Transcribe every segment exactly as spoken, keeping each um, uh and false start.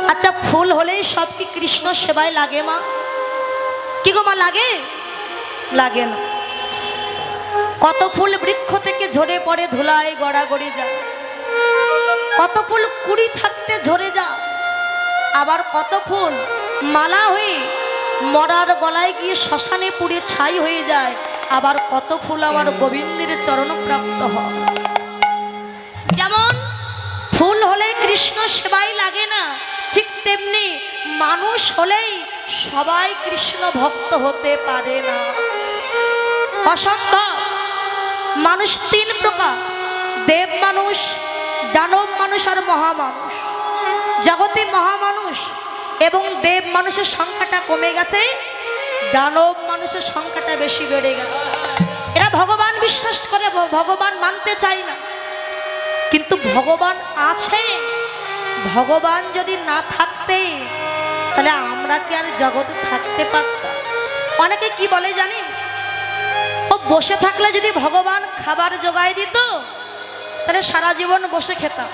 अच्छा फूल होलेई सब की कृष्ण सेवाय लागे मा कि गो मा लागे लागे ना कत फूल वृक्ष থেকে ঝরে পড়ে ধুলায় গড়াগড়ি যায় কত ফুল কুড়ি থাকতে ঝরে যায় আবার কত ফুল মালা হয়ে মরার গলায় গিয়ে শ্মশানে পুড়ে ছাই হয়ে যায় আবার কত ফুল আমার গোবিন্দের চরণ প্রাপ্ত হয় যেমন ফুল হলে কৃষ্ণ সেবায় লাগে না ঠিক তেমনি মানুষ হলেই সবাই কৃষ্ণ ভক্ত হতে পারে না অসম্ভব মানুষ তিন প্রকার দেব মানুষ দানব মানুষ আর মহামানুষ জগতে মহামানুষ এবং দেব মানুষের সংখ্যাটা কমে গেছে দানব মানুষের সংখ্যাটা বেশি বেড়ে গেছে এরা ভগবান বিশ্বাস করে ভগবান মানতে চায় না কিন্তু ভগবান আছে ভগবান যদি না থাকতে তাহলে আমরা কি আর জগতে থাকতে পারতাম অনেকে কি বলে জানেন ও বসে থাকলে যদি ভগবান খাবার জোগায় দিত তাহলে সারা জীবন বসে খেতাম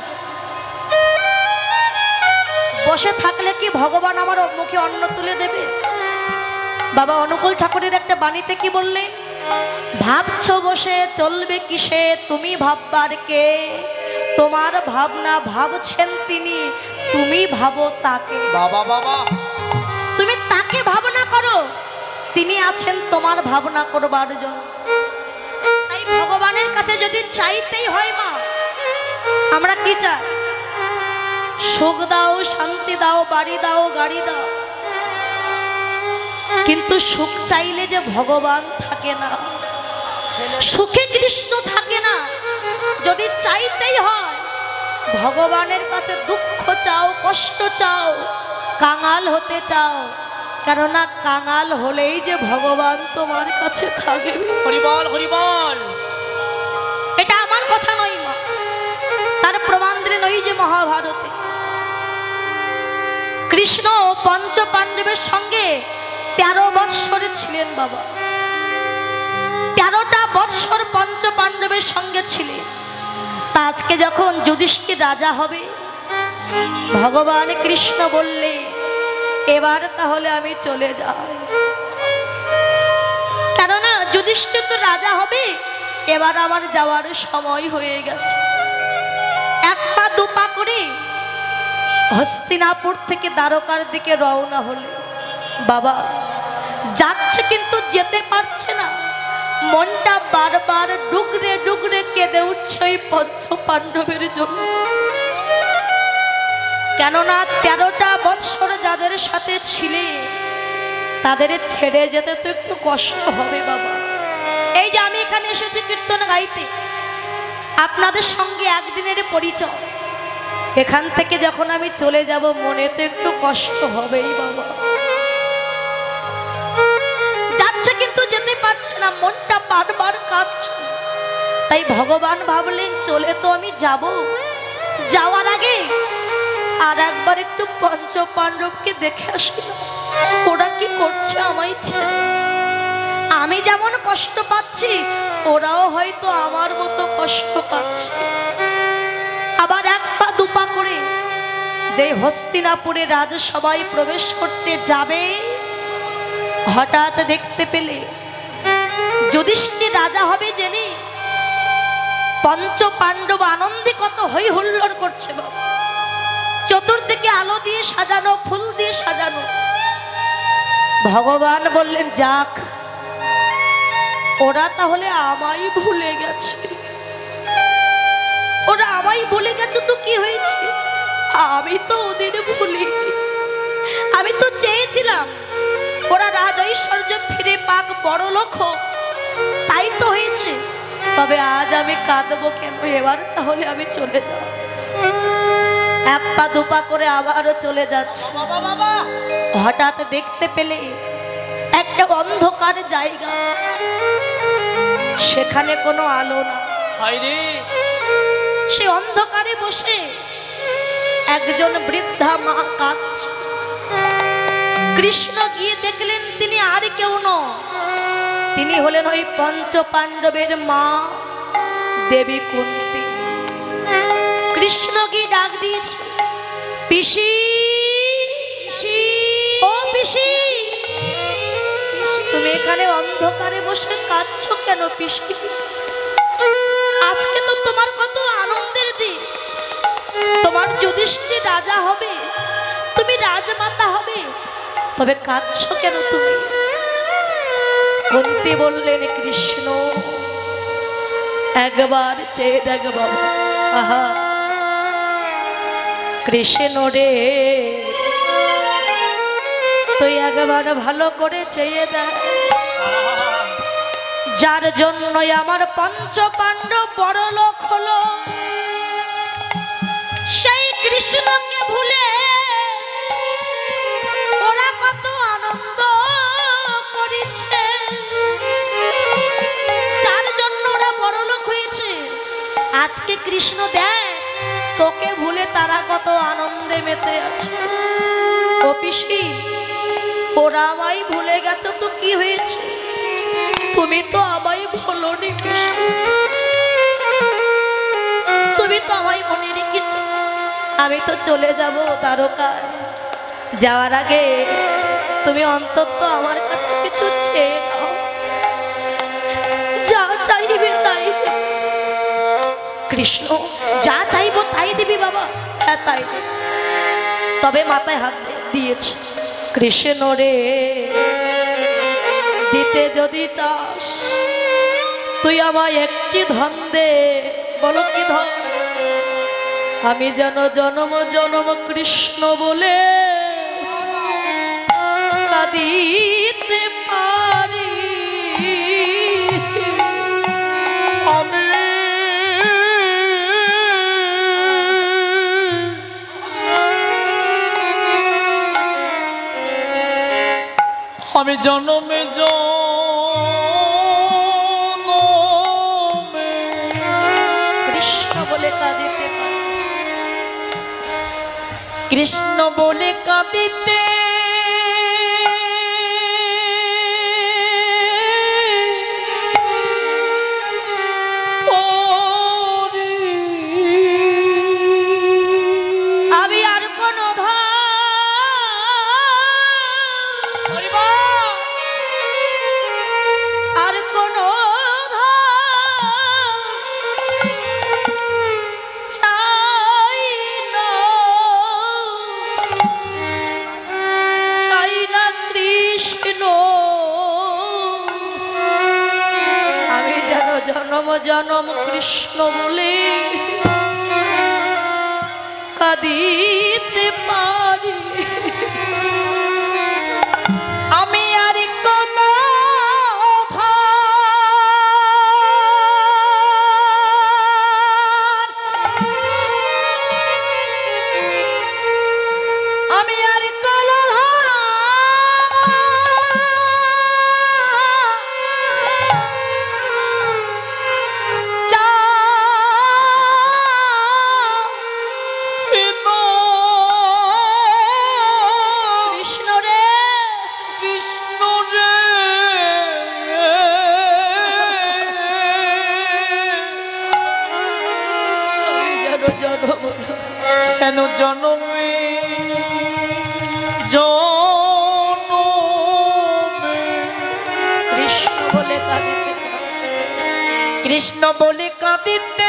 বসে থাকলে কি ভগবান আমার মুখে অন্ন তুলে দেবে বাবা অনুকূল ঠাকুরের একটা বাণীতে কি বললেন ভাবছো বসে চলবে কিসে তুমি ভাববার কে তোমার ভাবনা ভাবছেন তিনি তুমি ভাবো তাকে বাবা বাবা তুমি তাকে ভাবনা করো তিনি আছেন তোমার ভাবনা করবার জন্য তাই ভগবানের কাছে যদি চাইতেই হয় মা আমরা কি চাই সুখ দাও শান্তি দাও বাড়ি দাও গাড়ি দাও কিন্তু সুখ চাইলে যে ভগবান থাকে না সুখে কৃষ্ণ থাকে না যদি চাইতেই হয় ভগবানের কাছে দুঃখ চাও কষ্ট চাও কাঙাল হতে চাও কেননা কাঙাল হলেই যে ভগবান তোমার কাছে থাকবে হরি বল হরি বল এটা আমার কথা নয় মা তার প্রমাণ দিলেন ওই যে মহাভারতে কৃষ্ণ পঞ্চ পাণ্ডবের সঙ্গে তেরো বৎসর ছিলেন বাবা তেরোটা বৎসর পঞ্চ পাণ্ডবের সঙ্গে ছিলেন তা আজকে যখন যুধিষ্ঠির রাজা হবে ভগবান কৃষ্ণ বললে এবার তাহলে আমি চলে যাই কেননা যুধিষ্ঠির তো রাজা হবে এবার আমার যাওয়ার সময় হয়ে গেছে এক পা দু পা করে হস্তিনাপুর থেকে দ্বারকার দিকে রওনা হলে বাবা যাচ্ছে কিন্তু যেতে পারছে না মনটা বারবার ডুগরে ডুগরে কেঁদে উঠছে ওই পঞ্চ পাণ্ডবের জন্য কেননা তেরোটা বৎসর যাদের সাথে ছিলে তাদের ছেড়ে যেতে তো একটু কষ্ট হবে বাবা এই যে আমি এখানে এসেছি কীর্তন গাইতে আপনাদের সঙ্গে একদিনের পরিচয় এখান থেকে যখন আমি চলে যাব মনে তো একটু কষ্ট হবেই বাবা যাচ্ছে কিন্তু যেতে পারছে না মনটা বারবার কাঁদছে তাই ভগবান ভাবলেন চলে তো আমি যাব যাওয়ার আগে আর একবার একটু পঞ্চ পাণ্ডবকে দেখে আসি ওরা কি করছে আমায় ছেড়ে আমি যেমন কষ্ট পাচ্ছি ওরাও হয়তো আমার মতো কষ্ট পাচ্ছে আবার এক পা দুপা করে যে হস্তিনাপুরে রাজসভায় প্রবেশ করতে যাবে হঠাৎ দেখতে পেলে যুধিষ্ঠির রাজা হবে জেনে পঞ্চ পাণ্ডব আনন্দে কত হই হুল্লোড় করছে বাবা চতুর্দিকে আলো দিয়ে সাজানো ফুল দিয়ে সাজানো ভগবান বললেন যাক ওরা তাহলে আমায় ভুলে গেছে ওরা আমায় ভুলে গেছে তো কি হয়েছে আমি তো ওদের ভুলিনি আমি তো চেয়েছিলাম ওরা রাজ ঐশ্বর্য ফিরে পাক বড় লোক তাই তো হয়েছে তবে আজ আমি কাঁদবো কেন এবার তাহলে আমি চলে যাব এক পা দুপা করে আবারও চলে যাচ্ছে হঠাৎ দেখতে পেলে একটা অন্ধকার জায়গা সেখানে কোনো আলো না সে অন্ধকারে বসে একজন বৃদ্ধা মা কাঁদছে কৃষ্ণ গিয়ে দেখলেন তিনি আর কেউ নন তিনি হলেন ওই পঞ্চ পাণ্ডবের মা দেবী কুন্তী কৃষ্ণ গিয়ে ডাক দিয়েছে পিসি এখানে অন্ধকারে বসে কাঁদছো কেন পিসি? আজকে তো তোমার কত আনন্দের দিন, তোমার যুধিষ্ঠির রাজা হবে, তুমি রাজমাতা হবে, তবে কাঁদছো কেন তুমি? কুন্তী বললেন, কৃষ্ণ একবার চেয়ে দেখ বাবা। আহা কৃষ্ণ রে, তুই একবার ভালো করে চেয়ে দেখ, যার জন্য আমার পঞ্চ পাণ্ডব বড় লোক হলো, সেই কৃষ্ণকে ভুলে ওরা কত আনন্দ করেছে, যার জন্য ওরা বড় লোক হয়েছে। আজকে কৃষ্ণ দেখ তোকে ভুলে তারা কত আনন্দে মেতে আছে। ও পিসি, ওরা আমায় ভুলে গেছো তো কি হয়েছে, তুমি তো আমায় ভুলোনি পিসি, তুমি তো আমায় মনে রেখেছো। আমি তো চলে যাব দ্বারকায়, যাওয়ার আগে তুমি অন্তত আমার কাছে কিছু চেয়ে নাও, যা চাইবে তাই। কৃষ্ণ, যা চাইবো তাই দিবি বাবা? হ্যাঁ তাই, তবে মাথায় হাত দিয়েছি। কৃষ্ণ রে, দিতে যদি চাস তুই আমায় একটি ধন দে। বলো কি ধন? আমি যেন জনম জনম কৃষ্ণ বলে কাঁদিতে পারি। আমি আমি জনমে জনমে কৃষ্ণ বলে কাঁদিতে পারি, কৃষ্ণ বলে কাঁদিতে আমি আর কোন আর কোন চাই না, চাই না কৃষ্ণ। আমি যেন জনম জনম কৃষ্ণ বলে কাঁদিতে পারি। আমি আর কোন আমি আর কোন কৃষ্ণ রে, কৃষ্ণ রে, যেন জনমে জনমে কৃষ্ণ বলে কাঁদিতে, কৃষ্ণ বলে কাঁদিতে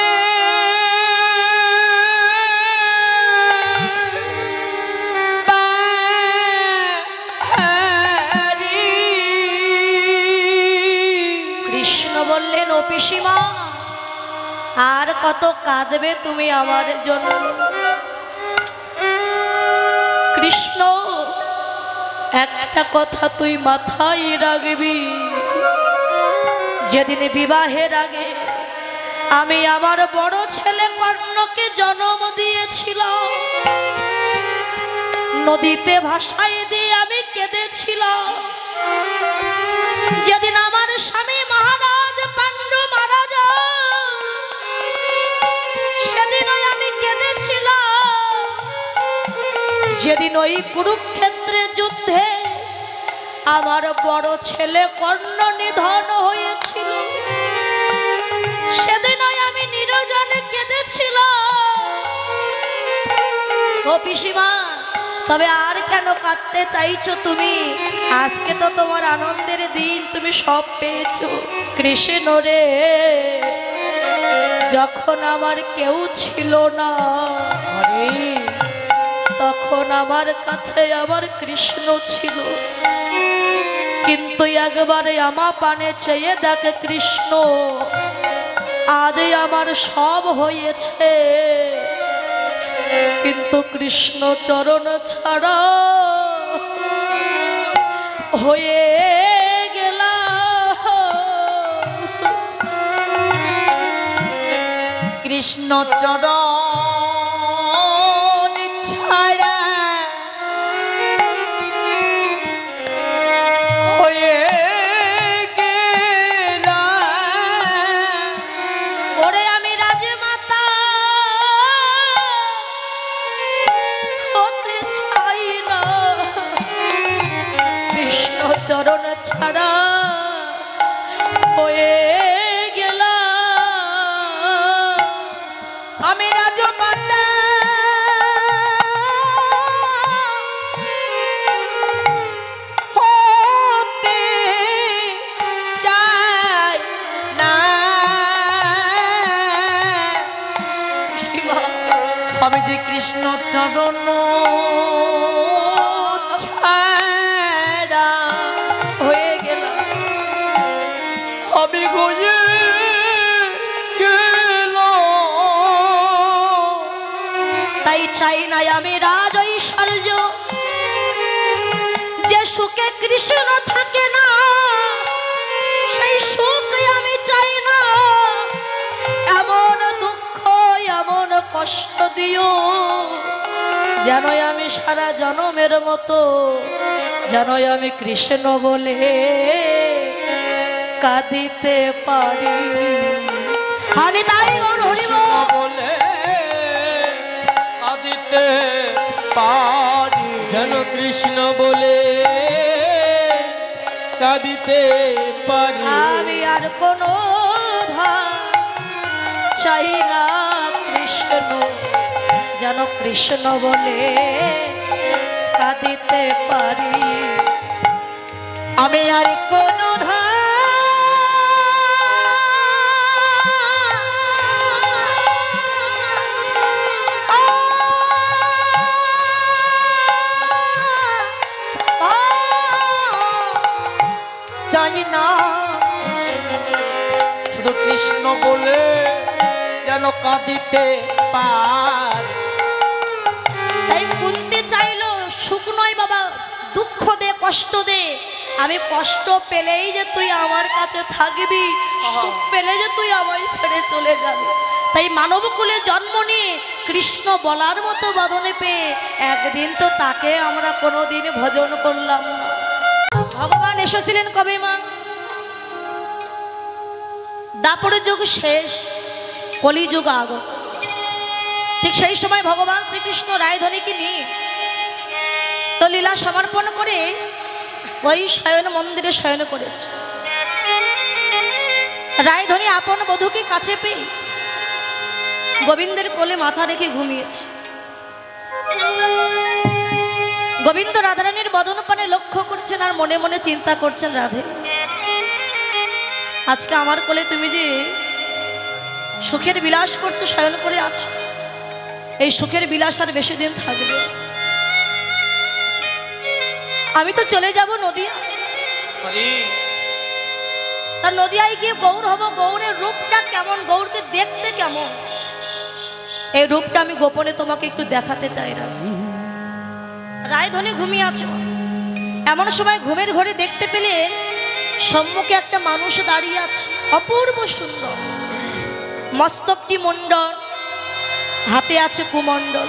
পারি। কৃষ্ণ বললেন, ও পিসিমা, আর কত কাঁদবে তুমি আমার জন্য? কৃষ্ণ, একটা কথা তুই মাথায় রাখবি, যেদিন বিবাহের আগে আমি আমার বড় ছেলে কর্ণকে জন্ম দিয়েছিলাম, নদীতে ভাসাই দিয়ে আমি কেঁদেছিলাম। যেদিন আমার স্বামী মহারাজ পাণ্ডু মারা যায়, সেদিনই আমি কেঁদেছিলাম। যেদিন ওই কুরুক্ষেত্রে যুদ্ধে আমার বড় ছেলে কর্ণ নিধন হয়েছিল, সেদিনই আমি নিরজনে কেঁদেছিলাম। ও পিসিমা, তবে আর কেন কেন কাঁদতে চাইছো তুমি? আজকে তো তোমার আনন্দের দিন, তুমি সব পেয়েছো। কৃষ্ণ রে, যখন আমার কেউ ছিল না তখন আমার কাছে আমার কৃষ্ণ ছিল, কিন্তু একবারে আমার পানে চেয়ে দেখে কৃষ্ণ, আজ আমার সব হয়েছে, কিন্তু কৃষ্ণ চরণ ছাড়া হয়ে গেলাম। কৃষ্ণ চরণ ছাড়া হয়ে গেলাম। ওরে আমি রাজমাতা হতে চাই না, কৃষ্ণ চরণ ছাড়া হয়ে গেলাম। আমি রাজমাতা হতে চাই না, আমি যে কৃষ্ণ চরণ ছাড়া হয়ে গেলাম। আমি হয়ে তাই চাই না আমি রাজ ঐশ্বর্য, যে সুখে কৃষ্ণ থাকে না সেই সুখ আমি চাই না। এমন দুঃখ এমন কষ্ট দিও যেন আমি সারা জনমের মতো, যেন আমি কৃষ্ণ বলে কাঁদিতে পারি। হানি তাই গৌর হরিব বলে আদিতে পারি, যেন কৃষ্ণ বলে কাঁদিতে পারি। আমি আর কোনো ধার চাই না, কৃষ্ণ যেন কৃষ্ণ বলে কাঁদিতে পারি। আমি আর কোন চাই না, শুধু কৃষ্ণ বলে যেন কাঁদিতে পার। তাই কুন্তি চাইলো সুখ নয় বাবা, দুঃখ দে, কষ্ট দে। আমি কষ্ট পেলেই যে তুই আমার কাছে থাকবি, সুখ পেলে যে তুই আমায় ছেড়ে চলে যাবি। তাই মানব কুলে জন্ম নিয়ে কৃষ্ণ বলার মতো বাঁধনে পেয়ে একদিন তো তাকে আমরা কোনোদিন ভজন করলাম না। ভগবান এসেছিলেন কবে মা? দাপরের যুগ শেষ, কলিযুগ আগত। ঠিক সেই সময় ভগবান শ্রীকৃষ্ণ রায়ধনীকে নিয়ে তো লীলা সমর্পণ করে ওই শয়ন মন্দিরে শয়ন করেছে। রায়ধনী আপন বধূকে কাছে পেয়ে গোবিন্দের কোলে মাথা রেখে ঘুমিয়েছে। গোবিন্দ রাধারানীর বদন পানে লক্ষ্য করছেন আর মনে মনে চিন্তা করছেন, রাধে আজকে আমার কোলে তুমি যে সুখের বিলাস করছো, শয়ন করে আছো, এই সুখের বিলাস আর বেশি দিন থাকবে। আমি তো চলে যাব নদিয়া, তার নদিয়ায় গিয়ে গৌর হব। গৌরের রূপটা কেমন, গৌরকে দেখতে কেমন, এই রূপটা আমি গোপনে তোমাকে একটু দেখাতে চাই। রায়ধনী ঘুমিয়ে আছে। এমন সময় ঘুমের ঘরে দেখতে পেলে সম্মুখে একটা মানুষ দাঁড়িয়ে আছে, অপূর্ব সুন্দর, মস্তকটি মুন্ডন, হাতে আছে কুমণ্ডল,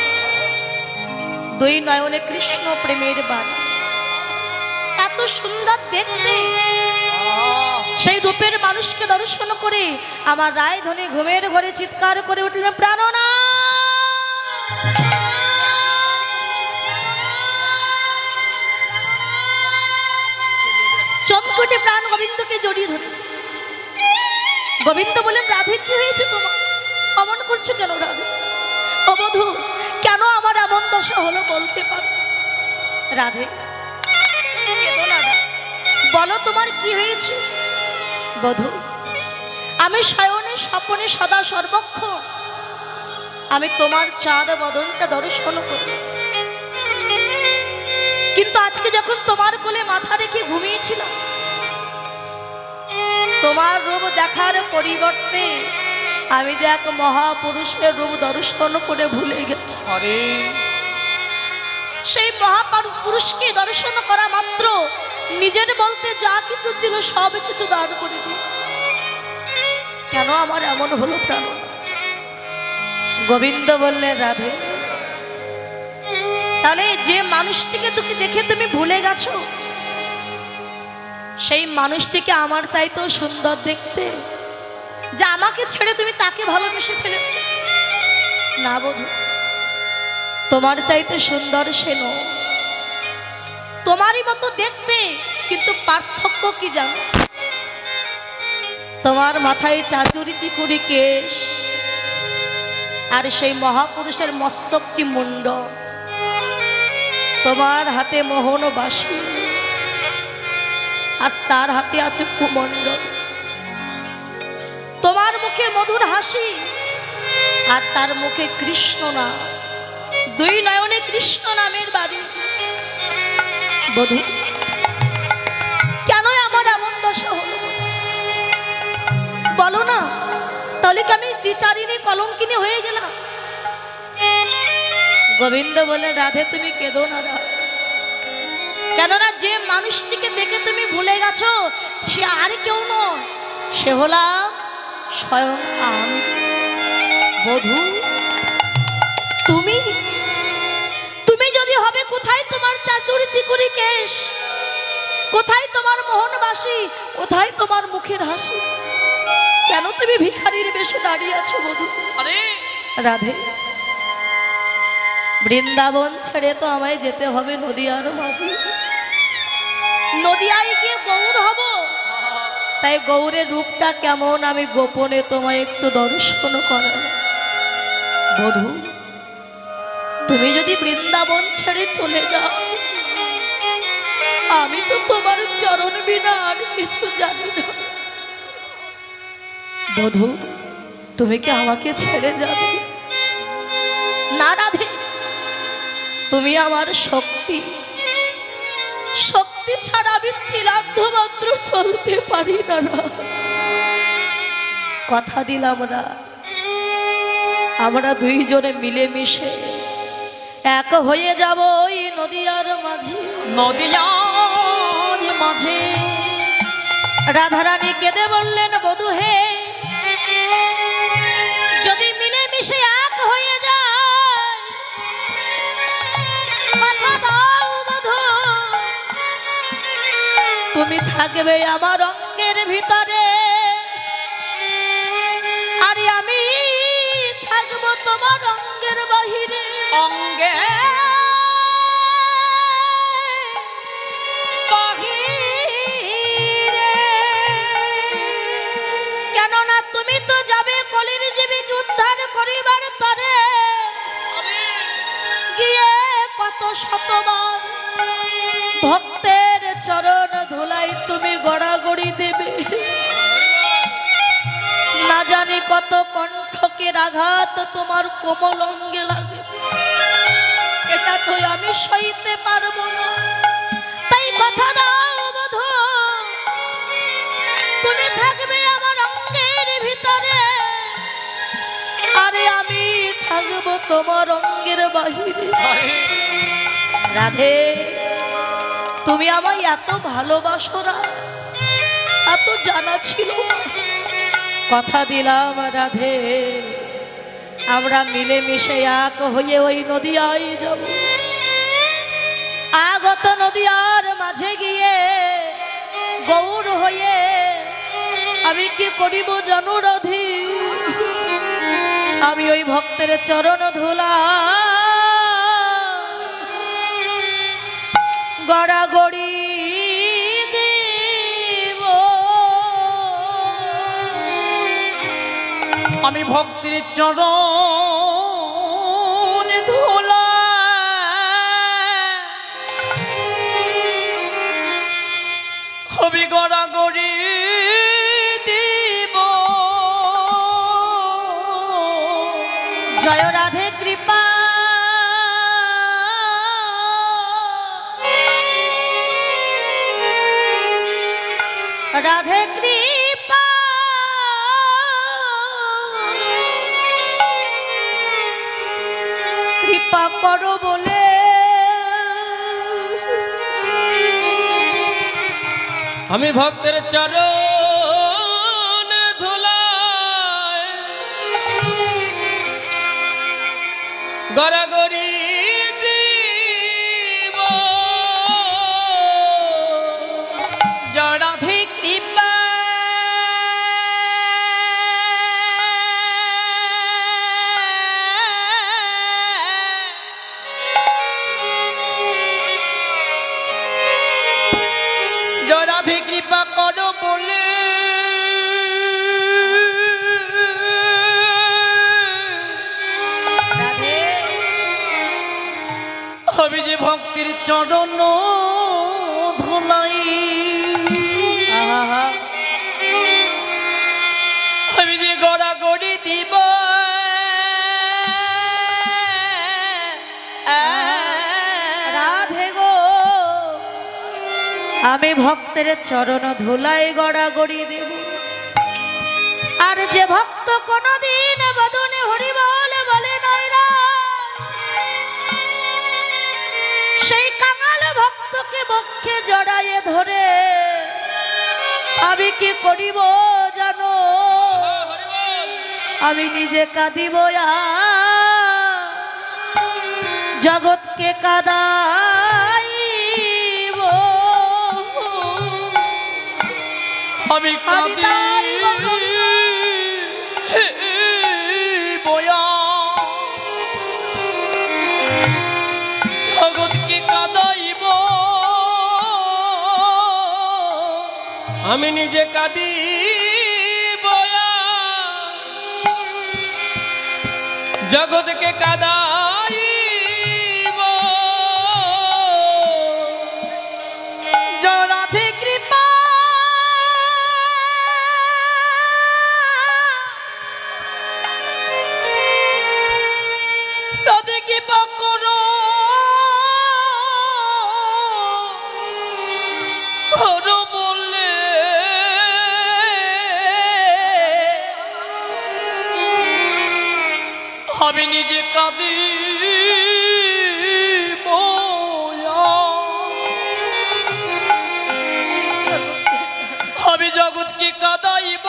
দুই নয়নে কৃষ্ণ প্রেমের বাণ। এত সুন্দর দেখতে, সেই রূপের মানুষকে দর্শন করে আমার রায়ধনী ঘুমের ঘরে চিৎকার করে উঠলেন, প্রাণনা। চমকটে প্রাণ গোবিন্দকে জড়িয়ে ধরেছে। গোবিন্দ বলেন, রাধে কি হয়েছে তোমার, অমন করছো কেন রাধে? ও বধূ, কেন আমার এমন দশা হলো বলতে পারো? রাধে তুমি কেঁদো না রা। বলো তোমার কি হয়েছে? বধূ, আমি শয়নে স্বপনে সদা সর্বক্ষণ আমি তোমার চাঁদ বদনটা দর্শন করি, কিন্তু আজকে যখন তোমার কোলে মাথা রেখে ঘুমিয়েছিলাম, তোমার রূপ দেখার পরিবর্তে আমি যে এক মহাপুরুষের রূপ দর্শন করে ভুলে গেছি। আরে সেই মহাপুরুষকে দর্শন করা মাত্র নিজের বলতে যা কিছু ছিল সব কিছু দান করে দিয়েছি। কেন আমার এমন হলো প্রাণ? গোবিন্দ বললেন, রাধে তাহলে যে মানুষটিকে তোকে দেখে তুমি ভুলে গেছো, সেই মানুষটিকে আমার চাইতেও সুন্দর দেখতে, যে আমাকে ছেড়ে তুমি তাকে ভালোবেসে ফেলেছ। না বধূ, তোমার চাইতে সুন্দর সে নয়, তোমারই মতো দেখতে, কিন্তু পার্থক্য কি জানো? তোমার মাথায় চাচুরি চিকুরি কেশ, আর সেই মহাপুরুষের মস্তক কি মুন্ড, তোমার হাতে মোহন বাসি, আর তার হাতে আছে কুমণ্ডল। তোমার মুখে মধুর হাসি, আর তার মুখে কৃষ্ণ নাম, দুই নয়নে কৃষ্ণ নামের বাড়ি। বধূ, কেন আমার এমন দশা হলো বলো না? তাহলে কি আমি দ্বিচারিণী কলঙ্কিনী হয়ে গেলাম? গোবিন্দ বলে, রাধে তুমি কেঁদো না রা। কেননা যে মানুষটিকে দেখে তুমি ভুলে গেছো সে আর কেউ নয়, সে হলাম স্বয়ং আমি। বধূ, তুমি তুমি যদি হবে, কোথায় তোমার চাচুরি চিকুরি কেশ, কোথায় তোমার মোহনবাসী, কোথায় তোমার মুখের হাসি? কেন তুমি ভিখারির বেশে দাঁড়িয়ে আছো বধূ? আরে রাধে, বৃন্দাবন ছেড়ে তো আমায় যেতে হবে নদিয়ার মাঝে, নদিয়ায় গিয়ে গৌর হব। তাই গৌরের রূপটা কেমন আমি গোপনে তোমায় একটু দর্শন করাবো। বধূ, তুমি যদি বৃন্দাবন ছেড়ে চলে যাও, আমি তো তোমার চরণ বিনা আর কিছু জানি না। বধূ, তুমি কি আমাকে ছেড়ে যাবে? না রাধে, তুমি আমার শক্তি, শক্তি ছাড়া আমি তিলার্ধ মাত্র চলতে পারি না। কথা দিলাম না, আমরা দুইজনে মিলেমিশে এক হয়ে যাব ওই নদিয়ার মাঝে। নদিয়ার মাঝে রাধারানী কেঁদে বললেন, বধূ হে, যদি মিলেমিশে এক হয়ে যায়, কথা দাও বধূ, তুমি থাকবে আমার অঙ্গের ভিতরে, আর আমি থাকবো তোমার অঙ্গের বাহিরে। অঙ্গে বাহিরে, কেননা তুমি তো যাবে কলির জীবীকে উদ্ধার করিবার তরে, গিয়ে কত শতবার ভক্তের চরণ ধুলাই তুমি গড়াগড়ি দেবে। না জানি কত কণ্ঠকের আঘাত তোমার কোমল অঙ্গে লাগে, এটা তো আমি সইতে পারবো না। তাই কথা দাও বধূ, তুমি থাকবে আমার অঙ্গের ভিতরে, আরে আমি থাকবো তোমার অঙ্গের বাহিরে। রাধে, তুমি আমায় এত ভালোবাসো না, এত জানা ছিল না। কথা দিলাম রাধে, আমরা মিলেমিশে এক হয়ে ওই নদিয়ায় যাব। আগত নদিয়ার মাঝে গিয়ে গৌর হয়ে আমি কি করিব জানো রাধে? আমি ওই ভক্তের চরণ ধুলা গড়াগড়ি দেব। আমি ভক্তির চরণ ধুলা হবি গড়াগড়ি দিব জয় রাধে কৃপা রাধে কৃপা কৃপা করো বলে আমি ভক্তের চরণ ধুলায় গড়াগড়ি দিব জয় রাধে কৃপা জয় রাধে কৃপা করো বলে রাধে আমি যে ভক্তির চরণ ধুলাই আহা আমি যে গড়াগড়ি দিব রাধে গো আমি ভক্তের চরণ ধুলাই গড়াগড়ি দেব আর যে ভক্ত কোনদিন বদনে হরি বলে বলে নাই রা সেই কাঙাল ভক্তকে বক্ষে জড়ায়ে ধরে আমি কি করিব জানো আমি নিজে কাঁদিব জগৎকে কাঁদাইব আমি আমি তাই গো বয়া জগৎকে কাঁদাইব আমি নিজে কাঁদি জগৎকে কাঁদাইব জয় রাধে কৃপা রাধে কৃপা করো করো বললে আমি নিজে কাঁদি আমি জগৎকে কাঁদাইব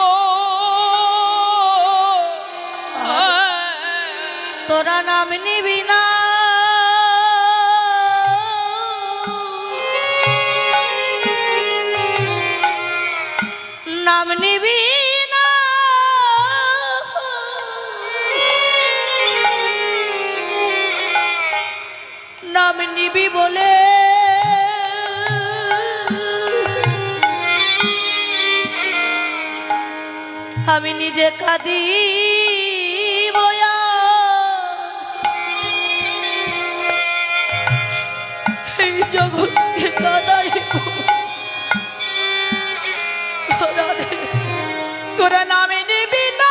তোরা নাম নিবি না নাম নিবি না নাম নিবি বলে আমি নিজে কাঁদি এই জগৎকে কাঁদাইব তোরা নামে নিবি না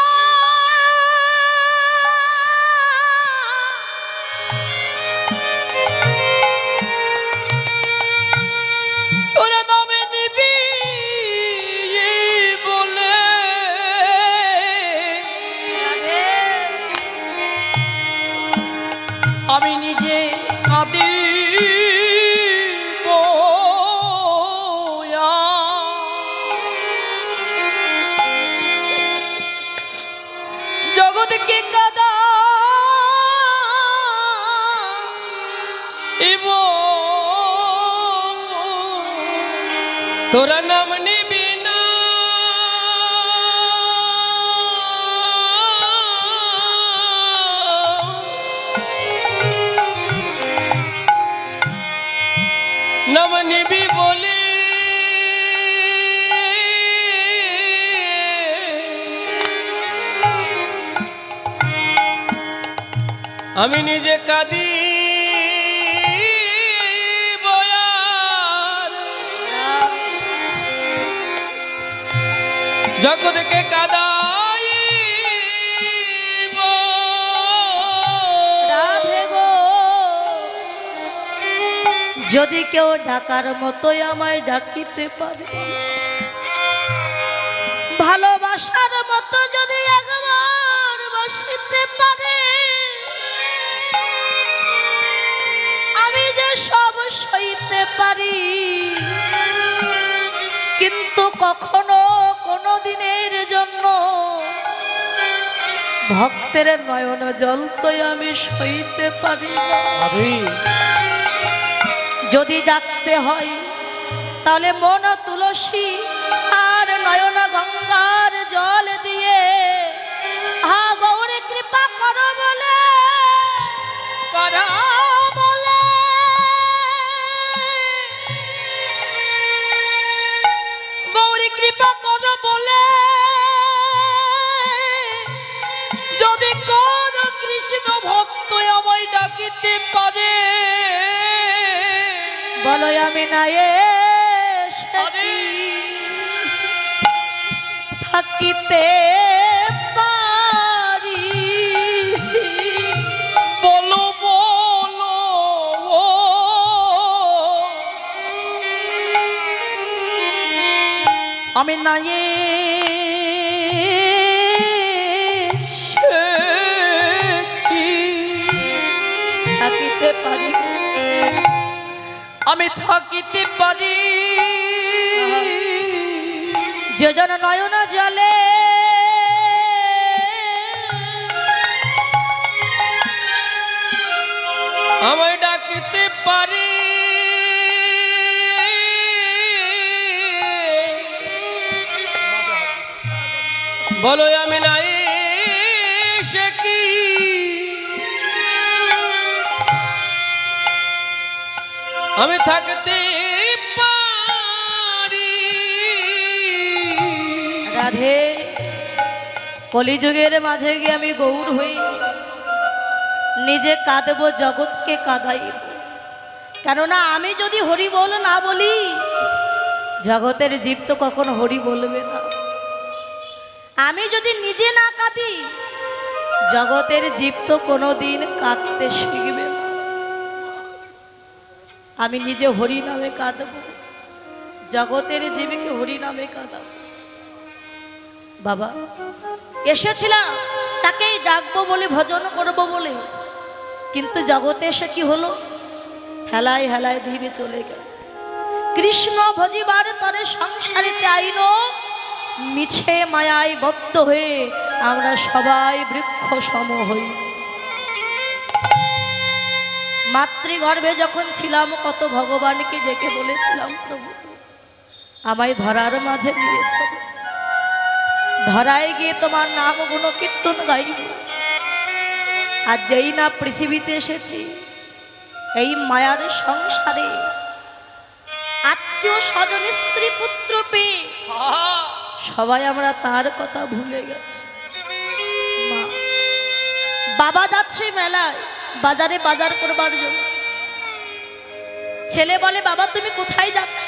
তোরা নামে নিবি বলে আমি নিজে কাঁদি জগৎকে কাঁদাইব তোরা নাম নিবি না নাম নিবি বলে আমি নিজে কাঁদি জগৎকে কাদাই রাধে গো যদি কেউ ডাকার মতোই আমায় ডাকিতে পারে, ভালোবাসার মতো যদি একবার বাসিতে পারে, আমি যে সব সইতে পারি, কিন্তু কখনো কোনো দিনের জন্য ভক্তের নয়ন জল তো আমি সইতে পারি না। যদি ডাকতে হয় তাহলে মন তুলসী আর নয়ন গঙ্গার জল দিয়ে হা গৌরী কৃপা করো বলে করো বলে গৌরী কৃপা করো বলে যদি কোন কৃষ্ণ ভক্ত আমায় ডাকিতে পারে, বলো আমি না থাকিতে পারি, বলো বলো আমি না থাকিতে পারি, আমি থাকিতে পারি যেজন নয়ন জলে আমায় ডাকতে পারি, বলো আমি নাই সে কি আমি থাকতে পারি। রাধে কলিযুগের মাঝে গিয়ে আমি গৌর হই, নিজে কাঁদব জগৎকে কাঁদাইব, কেননা আমি যদি হরি বল না বলি জগতের জীব তো কখনো হরি বলবে না। আমি যদি নিজে না কাঁদি জগতের জীব তো কোনোদিন কাঁদতে শিখবে না। আমি নিজে হরি নামে কাঁদব, জগতের জীবকে হরি নামে কাঁদাব। বাবা এসেছিলাম তাকেই ডাকবো বলে, ভজন করব বলে, কিন্তু জগতে এসে কি হলো, হেলায় হেলায় ধীরে চলে গেল। কৃষ্ণ ভজিবার তরে সংসারেতে আইন মিছে মায়ায় বদ্ধ হয়ে আমরা সবাই বৃক্ষ সম হই। মাতৃগর্ভে যখন ছিলাম কত ভগবানকে ডেকে বলেছিলাম, প্রভু আমায় ধরার মাঝে নিয়ে চলো, ধরায় গিয়ে তোমার নাম গুণ কীর্তন গাইব। আর যেই না পৃথিবীতে এসেছি, এই মায়ার সংসারে আত্মীয় স্বজন স্ত্রী পুত্র পেয়ে সবাই আমরা তার কথা ভুলে গেছি। মা বাবা যাচ্ছে মেলায় বাজারে বাজার করবার জন্য, ছেলে বলে বাবা তুমি কোথায় যাচ্ছ?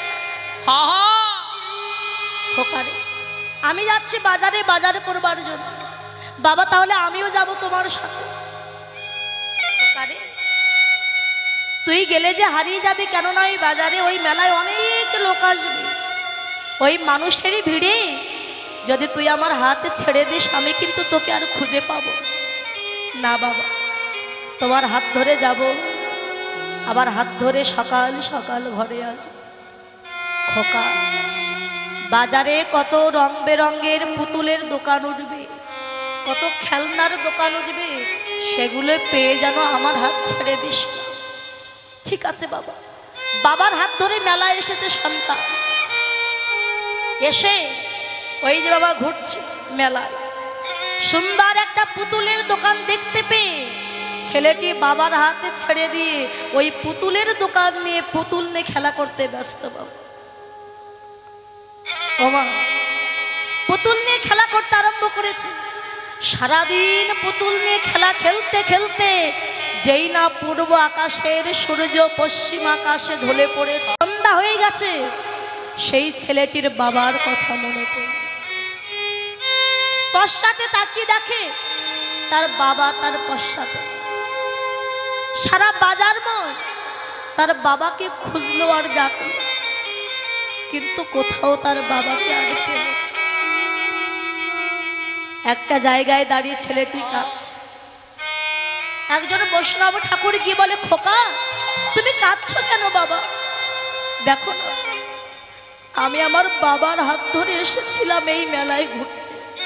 খোকারে আমি যাচ্ছি বাজারে বাজার করবার জন্য। বাবা তাহলে আমিও যাব তোমার সাথে। খোকারে তুই গেলে যে হারিয়ে যাবি, কেননা ওই বাজারে ওই মেলায় অনেক লোক আসবে, ওই মানুষেরই ভিড়ে যদি তুই আমার হাতে ছেড়ে দিস আমি কিন্তু তোকে আর খুঁজে পাবো না। বাবা তোমার হাত ধরে যাব, আবার হাত ধরে সকাল সকাল ঘরে আসব। খোকা বাজারে কত রং বেরঙের পুতুলের দোকান উঠবে, কত খেলনার দোকান উঠবে, সেগুলো পেয়ে যেন আমার হাত ছেড়ে দিস। ঠিক আছে বাবা। বাবার হাত ধরে মেলায় এসেছে সন্তান, এসে ওই যে বাবা ঘুরছে মেলায়, সুন্দর একটা পুতুলের দোকান দেখতে পেয়ে ছেলেটি বাবার হাতে ছেড়ে দিয়ে ওই পুতুলের দোকান নিয়ে পুতুল নিয়ে খেলা করতে ব্যস্ত। বাবা ওমা পুতুল নিয়ে খেলা করতে আরম্ভ করেছে। সারাদিন পুতুল নিয়ে খেলা খেলতে খেলতে যেই না পূর্ব আকাশের সূর্য পশ্চিম আকাশে ঢলে পড়েছে, সন্ধ্যা হয়ে গেছে, সেই ছেলেটির বাবার কথা মনে পড়ে। পশ্চাতে তাকিয়ে দেখে তার বাবা তার পশ্চাতে। সারা বাজার ময় তার বাবাকে খুঁজলো আর ডাকলো, কিন্তু কোথাও তার বাবাকে আর পেল না। একটা জায়গায় দাঁড়িয়ে ছেলেটি কাঁদছে। একজন বৈষ্ণব ঠাকুর গিয়ে বলে, খোকা তুমি কাঁদছো কেন বাবা? দেখো না, আমি আমার বাবার হাত ধরে এসেছিলাম এই মেলায় ঘুরতে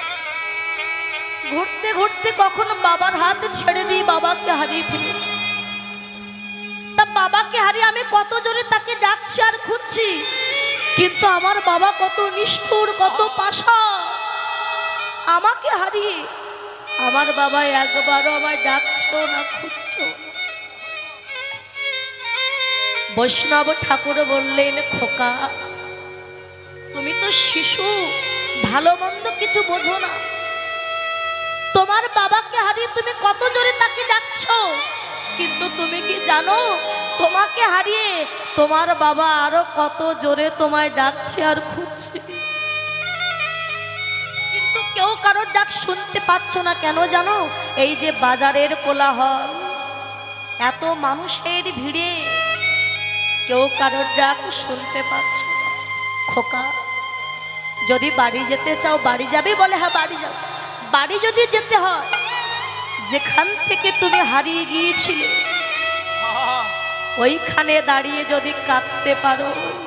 ঘুরতে ঘুরতে কখনো বাবার হাত ছেড়ে দিয়ে বাবাকে হারিয়ে ফেলেছি। তা বাবাকে হারিয়ে আমি কত জোরে তাকে ডাকছি আর খুঁজছি, কিন্তু আমার বাবা কত নিষ্ঠুর, কত পাশা। আমাকে হারিয়ে আমার বাবা একবারও আমায় ডাকছো না, খুঁজছো। বৈষ্ণব ঠাকুর বললেন, খোকা তুমি তো শিশু, ভালো মন্দ কিছু বোঝো না। তোমার বাবাকে হারিয়ে তুমি কত জোরে তাকে ডাকছো, কিন্তু তুমি কি জানো তোমাকে হারিয়ে তোমার বাবা আরো কত জোরে তোমায় ডাকছে আর খুঁজছে, কিন্তু কেউ কারোর ডাক শুনতে পাচ্ছ না। কেন জানো? এই যে বাজারের কোলাহল, এত মানুষের ভিড়ে কেউ কারোর ডাক শুনতে পাচ্ছ না। খোকা যদি বাড়ি যেতে চাও বাড়ি যাবে? বলে হ্যাঁ বাড়ি যাবে। বাড়ি যদি যেতে হয়, যেখান থেকে তুমি হারিয়ে গিয়েছিলে ওইখানে দাঁড়িয়ে যদি কাঁদতে পারো,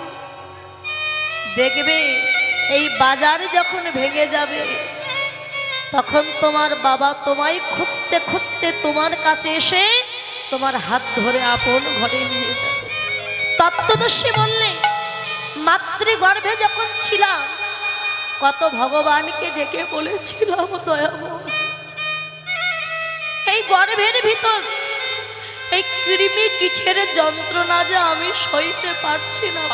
দেখবে এই বাজার যখন ভেঙে যাবে তখন তোমার বাবা তোমায় খুঁজতে খুঁজতে তোমার কাছে এসে তোমার হাত ধরে আপন ঘরে নিয়ে যাবে। তত্ত্বদর্শী বললে, মাতৃগর্ভে যখন ছিলাম কত ভগবানকে ডেকে বলেছিলাম, দয়াময় এই গর্ভের ভিতর এই কৃমি কিঠের যন্ত্রণা যে আমি সইতে পারছি না,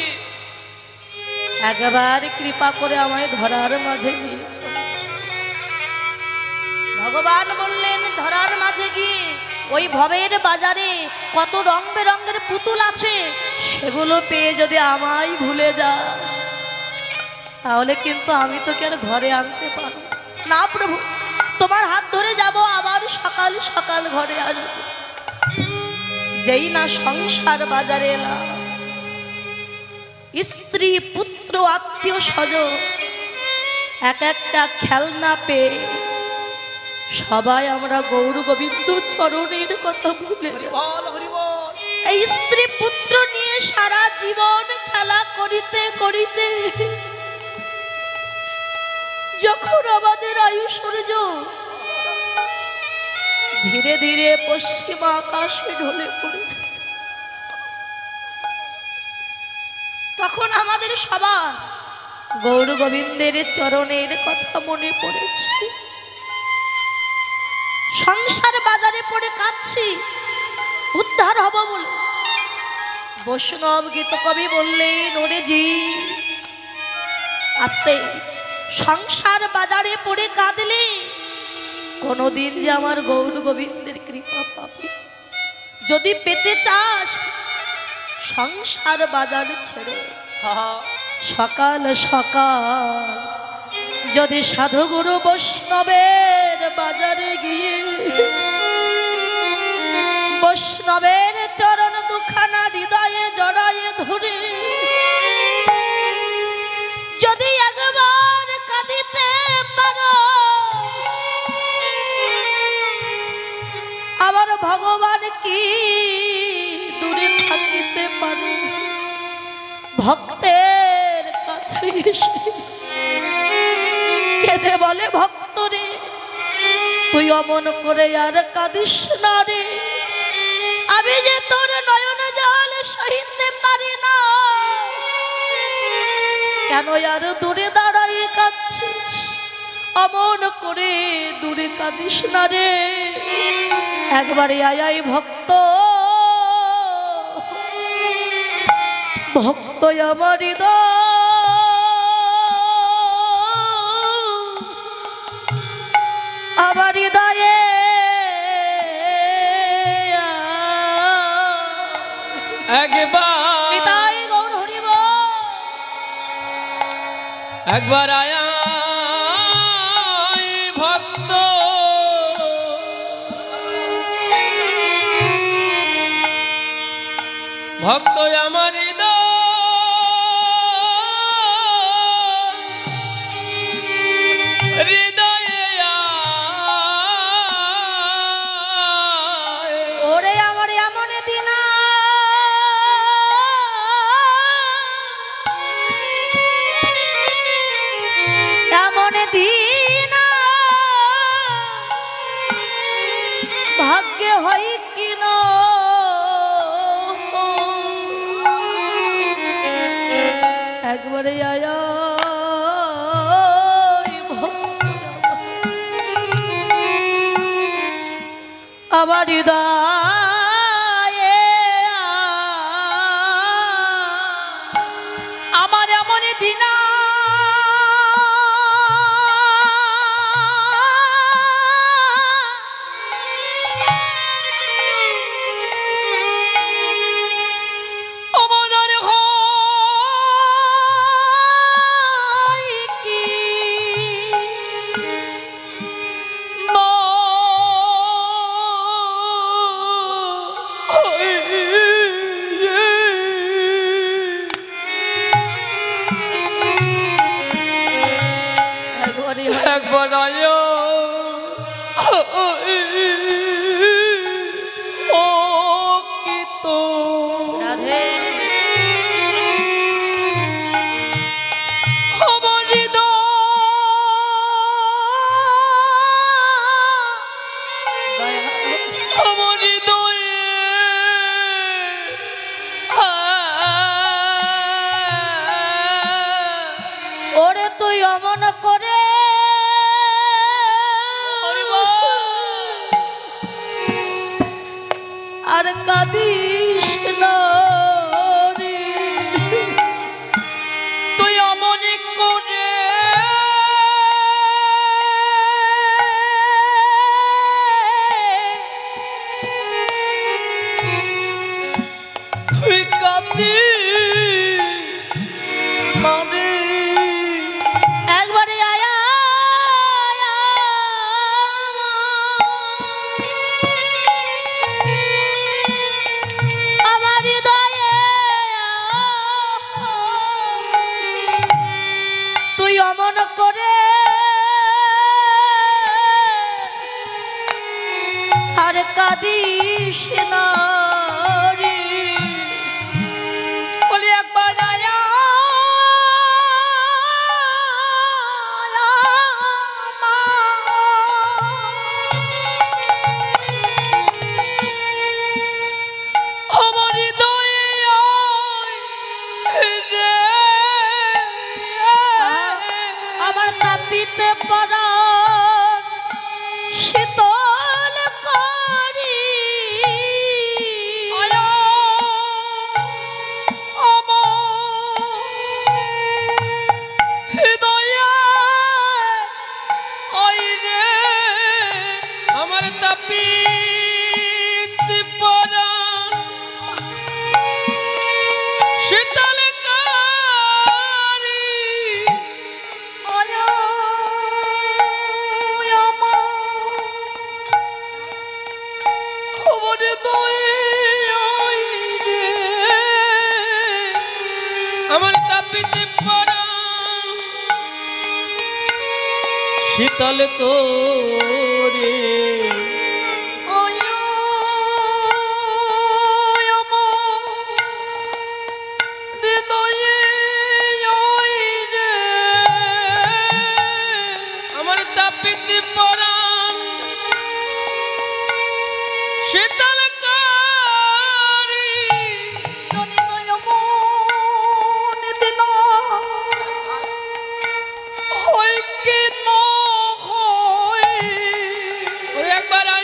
একবার কৃপা করে আমায় ধরার মাঝে নিয়েছ। ভগবান বললেন, ধরার মাঝে গিয়ে ওই ভবের বাজারে কত রং বেরঙের পুতুল আছে, সেগুলো পেয়ে যদি আমায় ভুলে যাস তাহলে কিন্তু আমি তোকে আর ঘরে আনতে পারবো না। প্রভু তোমার হাত ধরে যাব, আবার সকাল সকাল ঘরে আসবো। যেই না সংসার বাজারে এলাম, স্ত্রী পুত্র আত্মীয় স্বজন এক একটা খেলনা পেয়ে সবাই আমরা গৌর গোবিন্দ চরণের কথা ভুলে এই স্ত্রী পুত্র নিয়ে সারা জীবন খেলা করিতে করিতে যখন আমাদের আয়ু সূর্য ধীরে ধীরে পশ্চিম আকাশে ঢলে পড়ে, তখন আমাদের সবার গৌর গোবিন্দের চরণের কথা মনে পড়েছে। সংসার বাজারে পড়ে কাঁদছি, উদ্ধার হব বলে। বৈষ্ণব গীত কবি বললেন, ওরে জি আস্তে, সংসার বাজারে পড়ে কাঁদলে কোনদিন যে আমার গৌর গোবিন্দের কৃপা পাবি। যদি পেতে চাস সংসার বাজার ছেড়ে সকাল সকাল যদি সাধুগুরু বৈষ্ণবের বাজারে গিয়ে বৈষ্ণবের চরণ দুখানা হৃদয়ে জড়ায়ে ধরে যদি একবার কাঁদিতে পারো, আমার ভগবান কি দূরে থাকিতে পারে। ভক্তের কাছে এসে কেঁদে বলে, ভক্ত রে তুই অমন করে আর কাঁদিস না রে, আমি যে তোর নয়ন জল সহিতে পারি না, কেন আর দূরে দাঁড়াই কাঁদছিস, অমন করে দূরে কাঁদিস না রে, একবারে আয় ভক্ত, ভক্ত আমার হৃদয় আমার হৃদয়ে একবার হৃদয় গৌর হরিব একবার আয়া ভক্ত আমার হৃদয় হৃদয়ে ওরে আমার এমন দিন এমন দিন ভাগ্যে হয় কিনা একবারে আয়া আমার হৃদয়ে আমার এমন দিন একবার আয়ো ও কি তো রাধে আমার হৃদয় আমার হৃদয়ে ওরে তুই অমন করে আর কাঁদিস না রে। তুই অমন করে তুই কাঁদি মানে একবারে আয়া আমার হৃদয়ে তুই অমন করে আর কাঁদিস না রে। বলি একবার আয়া আমার হৃদয়ে রে আমার তাপিতে পরাণ শীতল করি আয়া আমার হৃদয়ে ওই রে আমার তাপিত পরাণ শীতল কারি আয়া আমার হৃদয়ে ওই রে আমার তাপিত পরাণ শীতল করে আমার তাপিত পরাণ শীতল করি ওরে একবার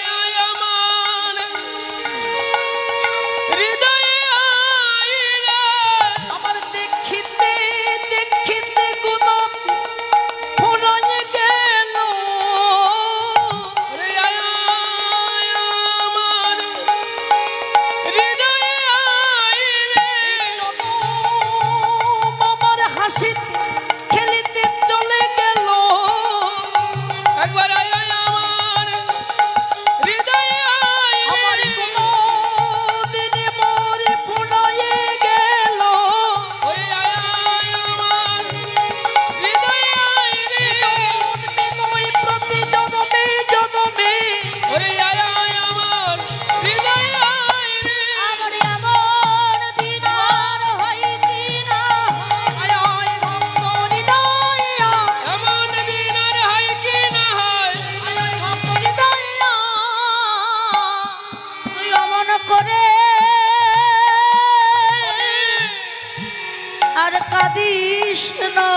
আর কাঁদিস না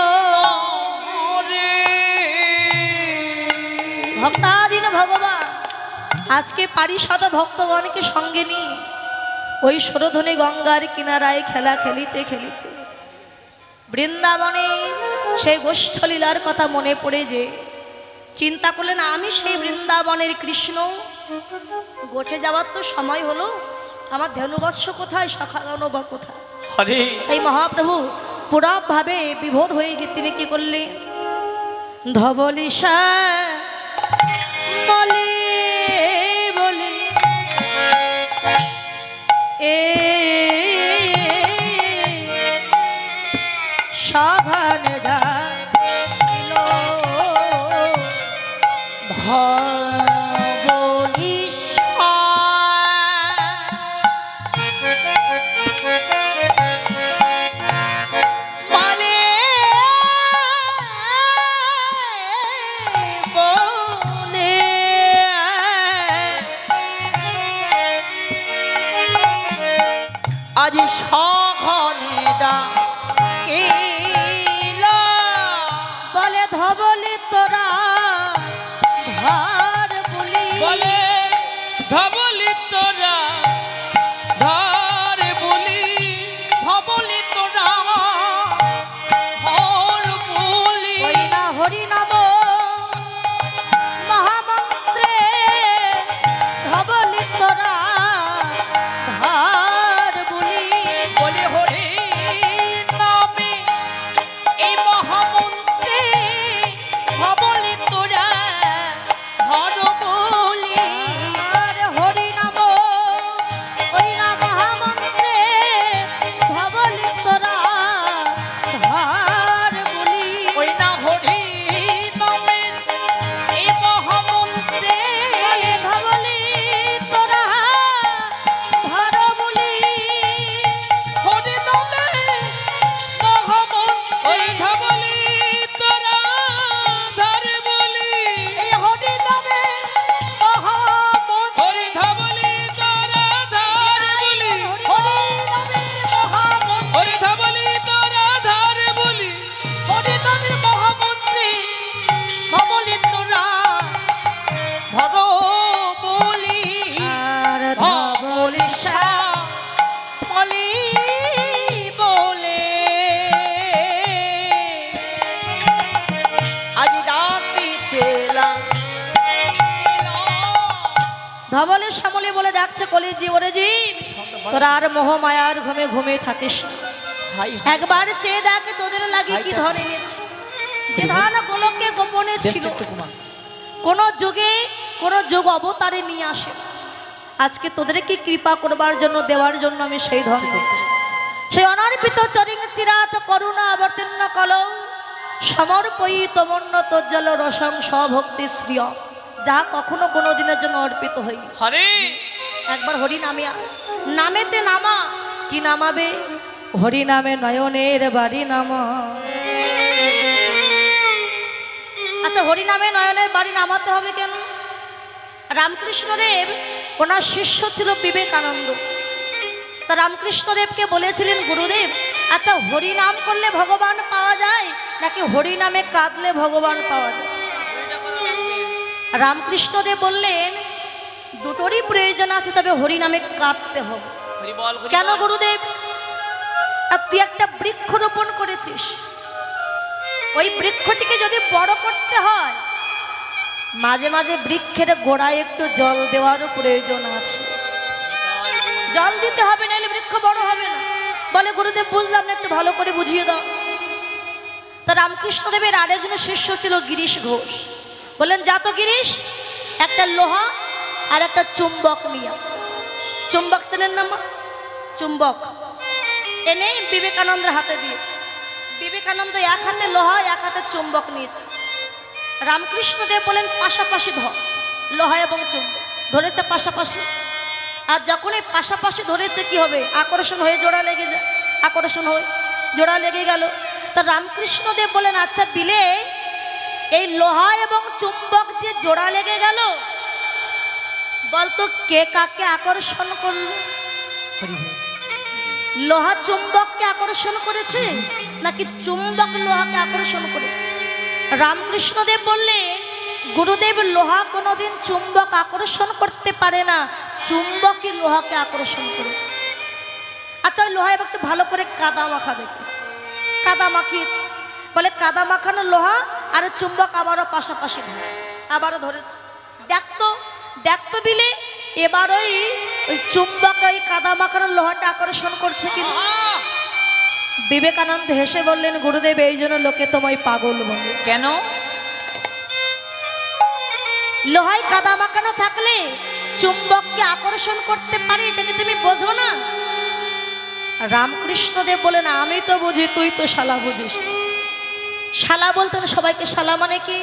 ভক্তাধীন ভগবান আজকে পারিষদ ভক্তগণকে সঙ্গে নিয়ে ওই সরোধনী গঙ্গার কিনারায় খেলা খেলিতে খেলিতে বৃন্দাবনে সেই গোষ্ঠলীলার কথা মনে পড়ে যে চিন্তা করলেন আমি সেই বৃন্দাবনের কৃষ্ণ গোঠে যাওয়ার তো সময় হলো আমার ধনুবৎস কোথায় সখাগণ বা কোথায় হরে এই মহাপ্রভু পুরা ভাবে বিভোর হয়ে গিয়ে তিনি কি করলেন ধবলিশা বলে বলে এ সাভান ডাকিল ধবলিশা বলে বলে আজ সঘনে ডাকিল বলে ধবলি তোরা ধার বলি বলে ধবলি তোরা ধার বলি ভবলি তোরা ভর বলি ওই না হরি নাম মহামন্ত্রে ধবলি তোরা ধার বলি বলে হরে নামে এই মহামন্ত্রে ভবলি তোরা ভর বলি আর হরি নাম ওই না মহামন্ত্রে ধবলি তোরা ধার বলি ওই না হরি নামে এই মহামন্ত্রে ধবলি তোরা ধার বলি হরি নামে মহামন্ত্রে ওই ধবলি তোরা ধার বলি এই হরি নামে মহামন্ত্রে হরি ধবলি তোরা ধার বলি হরি নামে মহামন্ত্রে হরি ধবলি তোরা ধার বলি হরি নামে মহামন্ত্রে ভবলি তোরা ভর বলি আর ধবলিশা বলি বলে আজ রাতিতে ধবলে শ্যামলে বলে ডাকছে কলিজি ওরে জি তোরা আর মোহ মায়ার ঘুমে ঘুমে থাকিস না। একবার চেয়ে দেখ তোদের লাগে কি ধন এনেছে যে ধান গোলকে গোপনে ছিল কোন যুগে কোন যুগ অবতারে নিয়ে আসে আজকে তোদের কি কৃপা করবার জন্য দেওয়ার জন্য আমি সেই ধন করছি সেই অনর্পিত চরিং চিরাত করুণা অবতীর্ণ কল সমর্পয়ী তমন্য তোজ্জল রসং স্বভক্তি শ্রিয় যা কখনো কোনো দিনের জন্য অর্পিত হয়নি হরে একবার হরি নামে আয়। নামেতে নামা কি নামাবে হরি নামে নয়নের বাড়ি নামা আচ্ছা হরি নামে নয়নের বাড়ি নামাতে হবে কেন রামকৃষ্ণদেব ওনার শিষ্য ছিল বিবেকানন্দ তা রামকৃষ্ণদেবকে বলেছিলেন গুরুদেব আচ্ছা হরি নাম করলে ভগবান পাওয়া যায় নাকি হরি নামে কাঁদলে ভগবান পাওয়া যায় রামকৃষ্ণদেব বললেন দুটোরই প্রয়োজন আছে তবে হরি নামে কাঁদতে হবে কেন গুরুদেব আর তুই একটা বৃক্ষ রোপণ করেছিস ওই বৃক্ষটিকে যদি বড় করতে হয় মাঝে মাঝে বৃক্ষের গোড়ায় একটু জল দেওয়ারও প্রয়োজন আছে জল দিতে হবে নাহলে বৃক্ষ বড় হবে না বলে গুরুদেব বুঝলাম না একটু ভালো করে বুঝিয়ে দাও তা রামকৃষ্ণদেবের আরেকজন শিষ্য ছিল গিরিশ ঘোষ বললেন যা তো গিরিশ একটা লোহা আর একটা চুম্বক নিয়ে চুম্বক চেনেন না মা চুম্বক এনে বিবেকানন্দের হাতে দিয়েছে বিবেকানন্দ এক হাতে লোহা এক হাতে চুম্বক নিয়েছে রামকৃষ্ণদেব বলেন পাশাপাশি ধর লোহা এবং চুম্বক ধরেছে পাশাপাশি আর যখন এই পাশাপাশি ধরেছে কি হবে আকর্ষণ হয়ে জোড়া লেগে যায় আকর্ষণ হয়ে জোড়া লেগে গেল তা রামকৃষ্ণদেব বলেন আচ্ছা বিলে এই লোহা এবং চুম্বক যে জোড়া লেগে গেল বলতো কে কাকে আকর্ষণ করলো লোহা চুম্বককে আকর্ষণ করেছে নাকি চুম্বক লোহাকে আকর্ষণ করেছে? রামকৃষ্ণদেব বললেন, গুরুদেব, লোহা কোনোদিন চুম্বক আকর্ষণ করতে পারে না, চুম্বকই লোহাকে আকর্ষণ করেছে। আচ্ছা, ওই লোহা এবার একটু ভালো করে কাদা মাখা দেখে, কাদা মাখিয়েছে, বলে কাদা মাখানো লোহা আর চুম্বক আবারও পাশাপাশি ধরে, আবারও ধরেছে। দেখতো দেখতো বিলে এবার ওই ওই চুম্বক ওই কাদা মাখানো লোহাটা আকর্ষণ করছে কিন্তু। বিবেকানন্দ হেসে বললেন, গুরুদেব, এই জন্য লোকে তোমায় পাগল বলে। কেন? লোহায় কাদা মাখানো থাকলে চুম্বককে আকর্ষণ করতে পারে, এটাকে তুমি বোঝো না? রামকৃষ্ণদেব বলেন, আমি তো বুঝি, তুই তো শালা বুঝিস। শালা বলতেন সবাইকে, শালা মানে কি?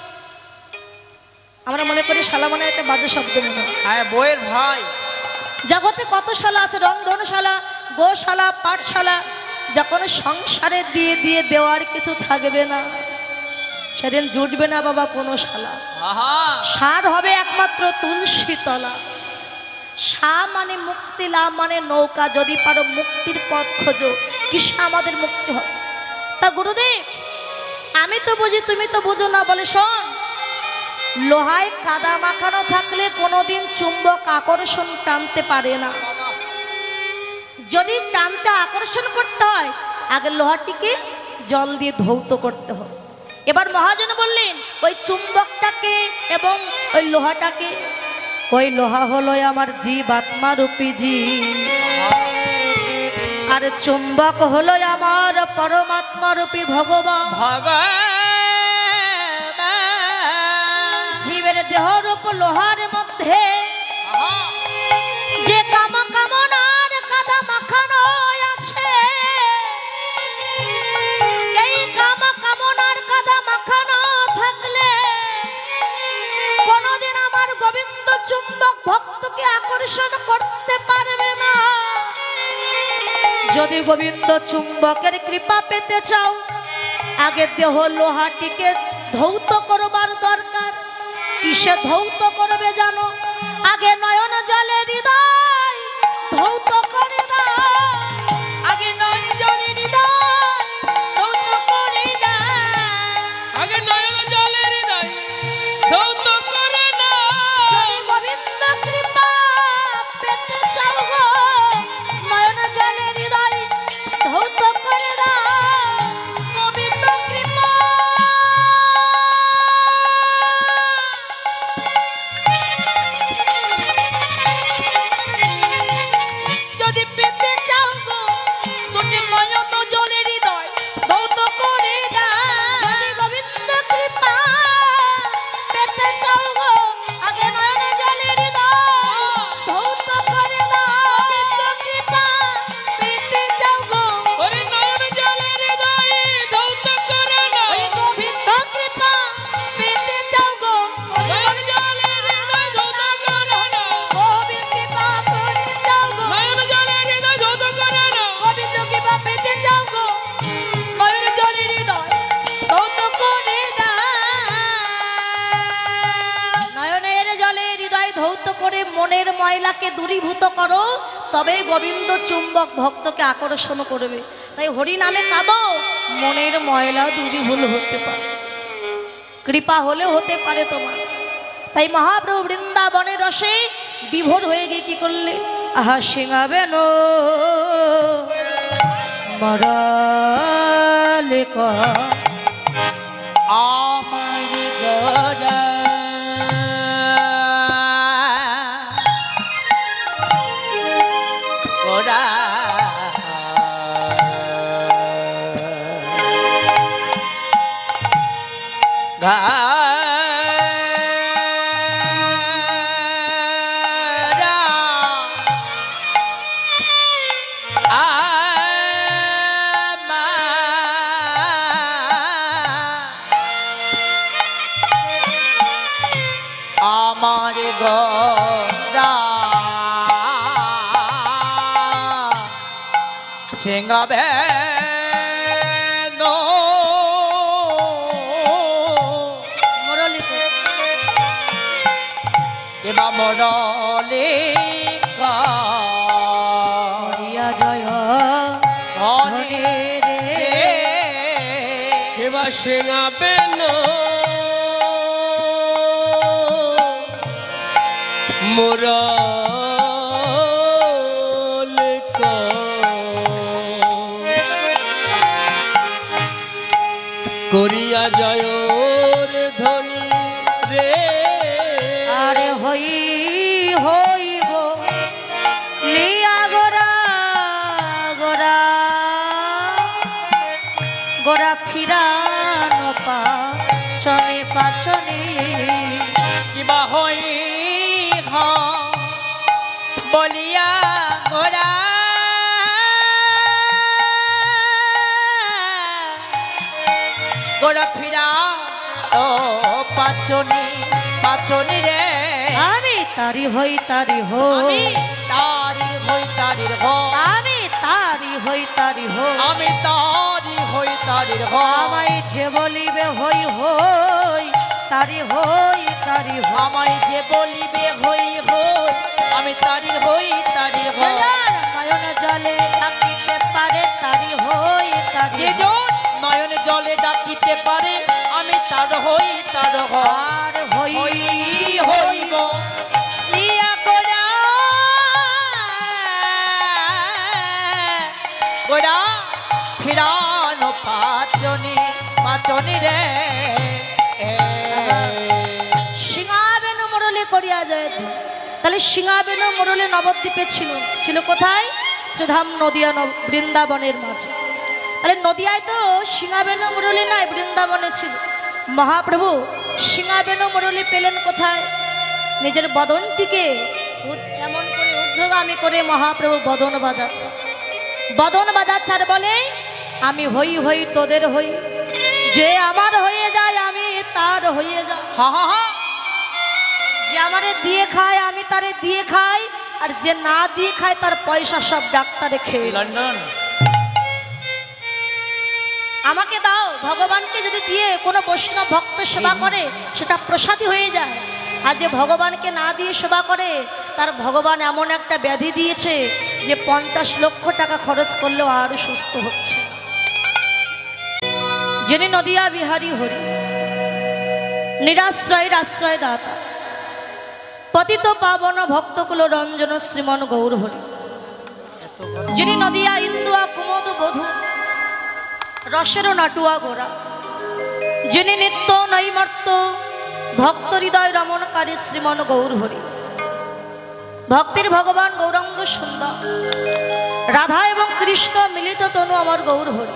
আমরা মনে করি শালা মানে একটা বাজে শব্দ মনে হয়। হ্যাঁ, বইয়ের ভাই। জগতে কত শালা আছে, রন্ধনশালা, গোশালা, পাঠশালা। যখন সংসারে দিয়ে দিয়ে দেওয়ার কিছু থাকবে না, সেদিন জুটবে না বাবা কোনো শালা। সার হবে একমাত্র তুলসী তলা। সা মানে মুক্তি, লা মানে নৌকা। যদি পারো মুক্তির পথ খোঁজো, কিসে আমাদের মুক্তি হবে? তা গুরুদেব, আমি তো বুঝি, তুমি তো বুঝো না। বলে, শোন, লোহায় কাদা মাখানো থাকলে কোনোদিন চুম্বক আকর্ষণ টানতে পারে না। যদি টানতে আকর্ষণ করতে হয়, আগে লোহাটিকে জল দিয়ে ধৌত করতে হয়। এবার মহাজন বললেন, ওই চুম্বকটাকে এবং ওই লোহাটাকে, ওই লোহা হলো আমার জীবাত্মা রূপী জীব, আর চুম্বক হলো আমার পরমাত্মা রূপী ভগবান। জীবের দেহরূপ লোহার মধ্যে যে কাম কামনার কাদা মাখানো আছে, এই কাম কামনার কাদা মাখানো থাকলে কোনদিন আমার গোবিন্দ চুম্বক ভক্তকে আকর্ষণ করতে পারবে না। যদি গোবিন্দ চুম্বকের কৃপা পেতে চাও, আগে দেহ লোহাটিকে ধৌত করবার দরকার। কিসে ধৌত করবে জানো? আগে নয়ন জলে হৃদয় ধৌত করে দাও। আগে নয়ন জলে হৃদয় ধৌত করে দাও। আগে নয়ন জলে হৃদয় ধৌত করে নাও। যদি গোবিন্দ কৃপা পেতে চাও গো, নয়ন জলে হৃদয় ধৌত করে দাও। গোবিন্দ কৃপা যদি পেতে চাও গো, দুটি নয়ন জলে হৃদয় ধৌত করে দাও। যদি গোবিন্দ কৃপা পেতে চাও গো, আগে নয়ন জলে হৃদয় ধৌত করে দাও। গোবিন্দ কৃপা পেতে চাও গো, ওরে নয়ন জলে হৃদয় ধৌত করে নাও। ওই গোবিন্দ কৃপা পেতে চাও গো, নয়ন জলে হৃদয় ধৌত করে নাও। গোবিন্দ কৃপা পেতে চাও গো, নয়ন জলে হৃদয় ধৌত করে নাও। গোবিন্দ কৃপা পেতে চাও গো, নয়ন জলে হৃদয় ধৌত করে দাও। নয়নের জলে হৃদয় ধৌত করে মনের ময়লাকে দূরীভূত করো, তবে গোবিন্দ চুম্বক ভক্তকে আকর্ষণ করবে। তাই হরি নামে কাঁদো, মনের ময়লা দূরীভূত হতে পারে, কৃপা হলে হতে পারে তোমার। তাই মহাপ্রভু বৃন্দাবনের রসে বিভোর হয়ে গিয়ে কি করলে? আহা সিঙাবেন মরালে কা আমার গড়া গড়া ঘাড়া আমার গড়া সিংহাবে মুরলী এবা মরলে করিয়া জয় পাচনে রে কেবা সিঙাবে না মোরা করিয়া জয় রে ধনী রে আরে হই হইব লিয়া গোরা গোরা গোরা ফিরানো পাচনে পাচনে কিবা হই হ বলিয়া গোরা গোরা ফিরা ও পাচনি পাচনি রে আমি তারি হই তারি হো আমি তারির হই তারির হ আমি তারি হই তারি হো আমি তারি হই তারির হ আমায় যে বলিবে হই হই তারি হই তারি হো আমায় যে বলিবে হই হই আমি তারির হই তারির হ নয়ন জলে ডাকিতে পারে তারি হই তারি যে জন নয়নে জলে ডাকিতে পারে আমি তার হই তার হ আর হই হই হইব লিয়া গোরা গোরা ফিরানো পাচনি পাচনি রে সিংহাবেন মুরলি করিয়া যায় তো। তাহলে সিংহাবেন মুরলি নবদ্বীপে ছিল ছিল কোথায়? শ্রীধাম নদিয়া নব- বৃন্দাবনের মাঝে। তাহলে নদিয়ায় তো সিংহাবেন মুরলি নাই, বৃন্দাবনে ছিল। মহাপ্রভু সিংহাবেন মুরলি পেলেন কোথায়? নিজের বদনটিকে উদ- এমন করে ঊর্ধ্বগামী করে মহাপ্রভু বদন বাজাচ্ছে, বদন বাজাচ্ছে আর বলে আমি হই হই তোদের হই, যে আমার হয়ে যায় আমি তার হয়ে যাই, হা হা হা যে আমারে দিয়ে খায় আমি তারে দিয়ে খাই, আর যে না দিয়ে খায় তার পয়সা সব ডাক্তারে খেয়ে নেয়। লন্ডন আমাকে দাও, ভগবানকে যদি দিয়ে কোনো বৈষ্ণব ভক্ত সেবা করে সেটা প্রসাদী হয়ে যায়, আর যে ভগবানকে না দিয়ে সেবা করে তার ভগবান এমন একটা ব্যাধি দিয়েছে যে পঞ্চাশ লক্ষ টাকা খরচ করলেও আরো সুস্থ হচ্ছে। যিনি নদিয়া বিহারী হরি, নিরাশ্রয়ের আশ্রয় দাতা, পতিত পাবন ভক্তকুল রঞ্জন শ্রীমন গৌর হরি, যিনি নদিয়া ইন্দুয়া কুমদ বধূ রসের নাটুয়া গোরা, যিনি নিত্য নৈমর্ত ভক্ত হৃদয় রমণকারী শ্রীমন গৌর হরি, ভক্তির ভগবান গৌরাঙ্গ সুন্দর, রাধা এবং কৃষ্ণ মিলিত তনু আমার গৌর হরি,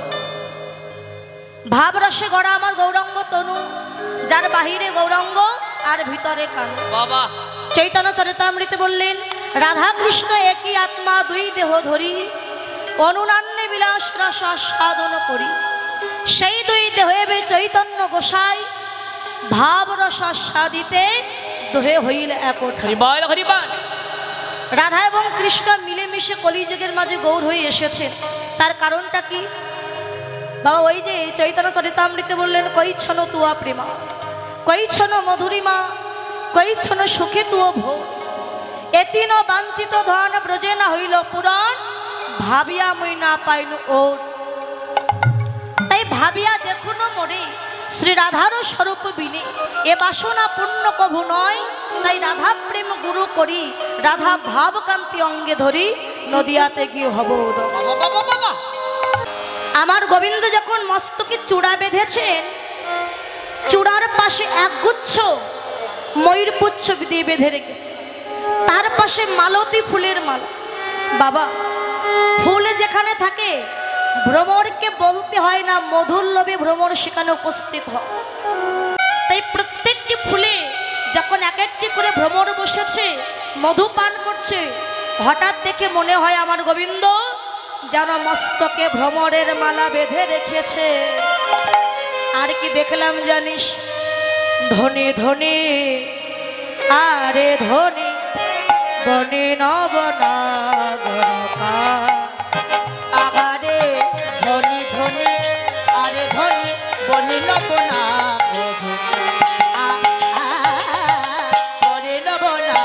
ভাবরসে গড়া আমার গৌরাঙ্গ তনু, যার বাহিরে গৌরাঙ্গ আর ভিতরে কানু। বাবা চৈতন্য চরিতামৃতে বললেন রাধা কৃষ্ণ একই আত্মা দুই দেহ ধরি, অনুনান্যে বিলাস রস সাধন করি, সেই দুই দেহ এবে চৈতন্য গোসাই, ভাব রস সাদিতে দোহে হইল একঠাই। হরিবল হরিবল রাধা এবং কৃষ্ণ মিলেমিশে কলিযুগের মাঝে গৌর হয়ে এসেছে, তার কারণটা কি বাবা? ওই যে চৈতন্য চরিতামৃতে বললেন কৈছন তুয়া প্রেমা, কৈছন মধুরিমা, কৈছন সুখে তুয় ভো, এতিন বাঞ্ছিত ধন ব্রজে না হইল পুরাণ, ভাবিয়া মুই না পাইন ওর। তাই ভাবিয়া দেখুন মোরে শ্রী রাধারও স্বরূপ বিনে, এ বাসনা পূর্ণ কভু নয়, তাই রাধা প্রেম গুরু করি, রাধা ভাবকান্তি অঙ্গে ধরি, নদিয়াতে গিয়ে হব উদয়। বাবা বাবা বাবা আমার গোবিন্দ যখন মস্তকে চূড়া বেঁধেছেন, চূড়ার পাশে একগুচ্ছ ময়ূরপুচ্ছ দিয়ে বেঁধে রেখেছে, তার পাশে মালতী ফুলের মালা। বাবা ফুল যেখানে থাকে ভ্রমরকে বলতে হয় না মধুর লোভে ভ্রমর সেখানে উপস্থিত হয়। তাই প্রত্যেকটি ফুলে যখন এক একটি করে ভ্রমর বসেছে মধু পান করছে, হঠাৎ দেখে মনে হয় আমার গোবিন্দ যেন মস্তকে ভ্রমরের মালা বেঁধে রেখেছে। আর কি দেখলাম জানিস? ধনে ধনে আরে ধনে বনে নবনাগরকা, আগারে ধনি ধনি আরে ধনি বনে নবনা গধু আ আ বনে নবনা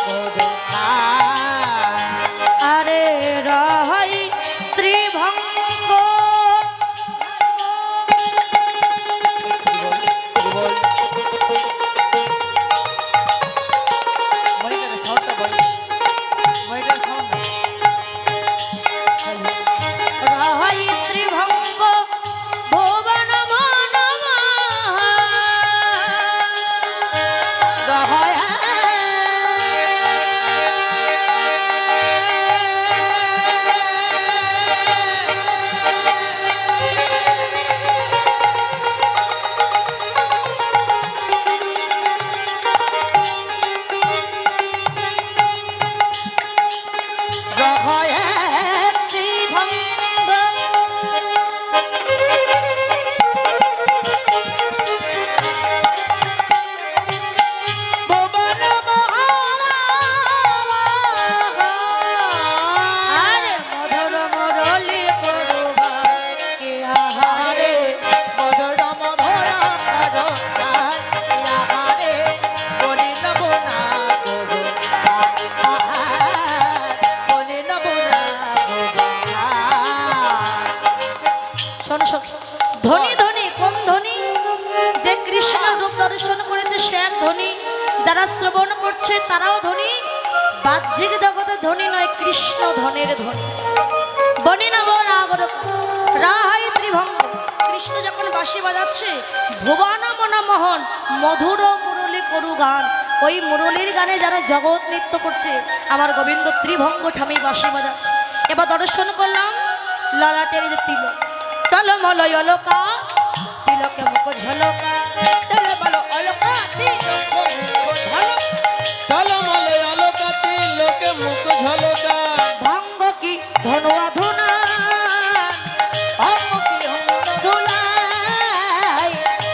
গধু আ আরে রহাই ত্রিভঙ্গ শোন শোন, ধনী ধনী কোন ধনী? যে কৃষ্ণ রূপ দর্শন করেছে সে এক ধনী, যারা শ্রবণ করছে তারাও ধনী। বাহ্যিক জগতে ধনী নয়, কৃষ্ণ ধনের ধনী। বনি নব রাগর রাহাই ত্রিভঙ্গ। কৃষ্ণ যখন বাঁশি বাজাচ্ছে, ভুবন মনমোহন মধুর মুরলী করু গান, ওই মুরলীর গানে যারা জগৎ নৃত্য করছে, আমার গোবিন্দ ত্রিভঙ্গ ঠামি বাঁশি বাজাচ্ছে। এবার দর্শন করলাম ললাটের যে তিলক, টলমলয় অলকা তিলকে মুখ ঝলকা, টলমল অলকা তিলক মুখ ঝলকা, টলমলে আলোকা তিলকে মুখ ঝলকা। ভঙ্গ কি ধনুয়া ধুনা, ভঙ্গ কি ধুলাই,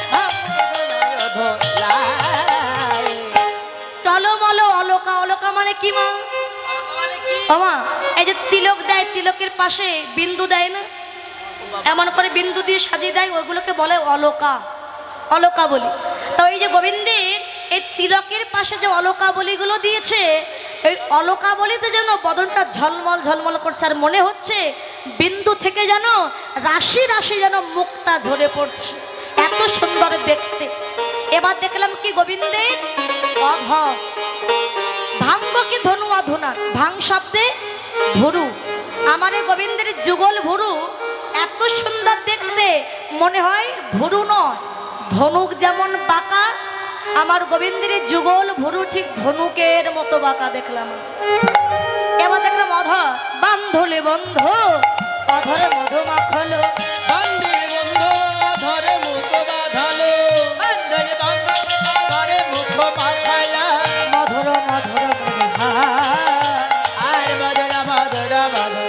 টলমল অলকা। অলকা মানে কি মা? আমা এই যে তিলক দেয়, তিলকের পাশে বিন্দু দেয় না, এমন করে বিন্দু দিয়ে সাজিয়ে দেয়, ওইগুলোকে বলে অলকা, অলকা বলি। তো এই যে গোবিন্দের এই তিলকের পাশে যে অলকা বলিগুলো দিয়েছে, এই অলকা বলিতে যেন বদনটা ঝলমল ঝলমল করছে, আর মনে হচ্ছে বিন্দু থেকে যেন রাশি রাশি যেন মুক্তা ঝরে পড়ছে, এত সুন্দর দেখতে। এবার দেখলাম কি গোবিন্দের অঘ ভাঙ্গ কি ধনু অধুনা, ভাং শব্দে ভুরু, আমার এই গোবিন্দের যুগল ভুরু এত সুন্দর দেখতে, মনে হয় ভুরু নয় ধনুক যেমন বাঁকা, আমার গোবিন্দের যুগল ভুরু ঠিক ধনুকের মতো বাঁকা দেখলাম। এবার দেখলাম অধ বান্ধলে বন্ধ অধরে মধু মাখলো, বান্দির বন্ধু ধরে মুখ বাঁধালো, বান্ধলে বান্ধ করে মুখ মাখালা, মধুর মধুর মধুহা, আর মধুরা মধুরা মধুর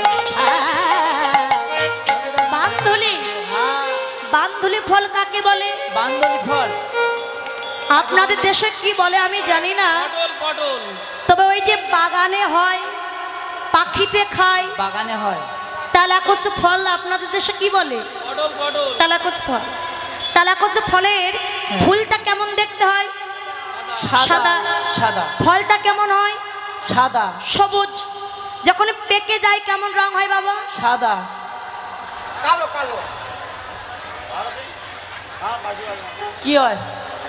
বান্ধলি। বান্ধলি ফল কাকে বলে? বান্ধলি ফল আপনাদের দেশে কি বলে আমি জানি না, পটল পটল তবে ওই যে বাগানে হয়, পাখিতে খায়, বাগানে হয়। তালাকুচ ফল আপনাদের দেশে কি বলে? পটল পটল তালাকুচ ফল। তালাকুচ ফলের ফুলটা কেমন দেখতে হয়? সাদা। সাদা। ফলটা কেমন হয়? সাদা সবুজ। যখন পেকে যায় কেমন রং হয় বাবা? সাদা। কি হয়?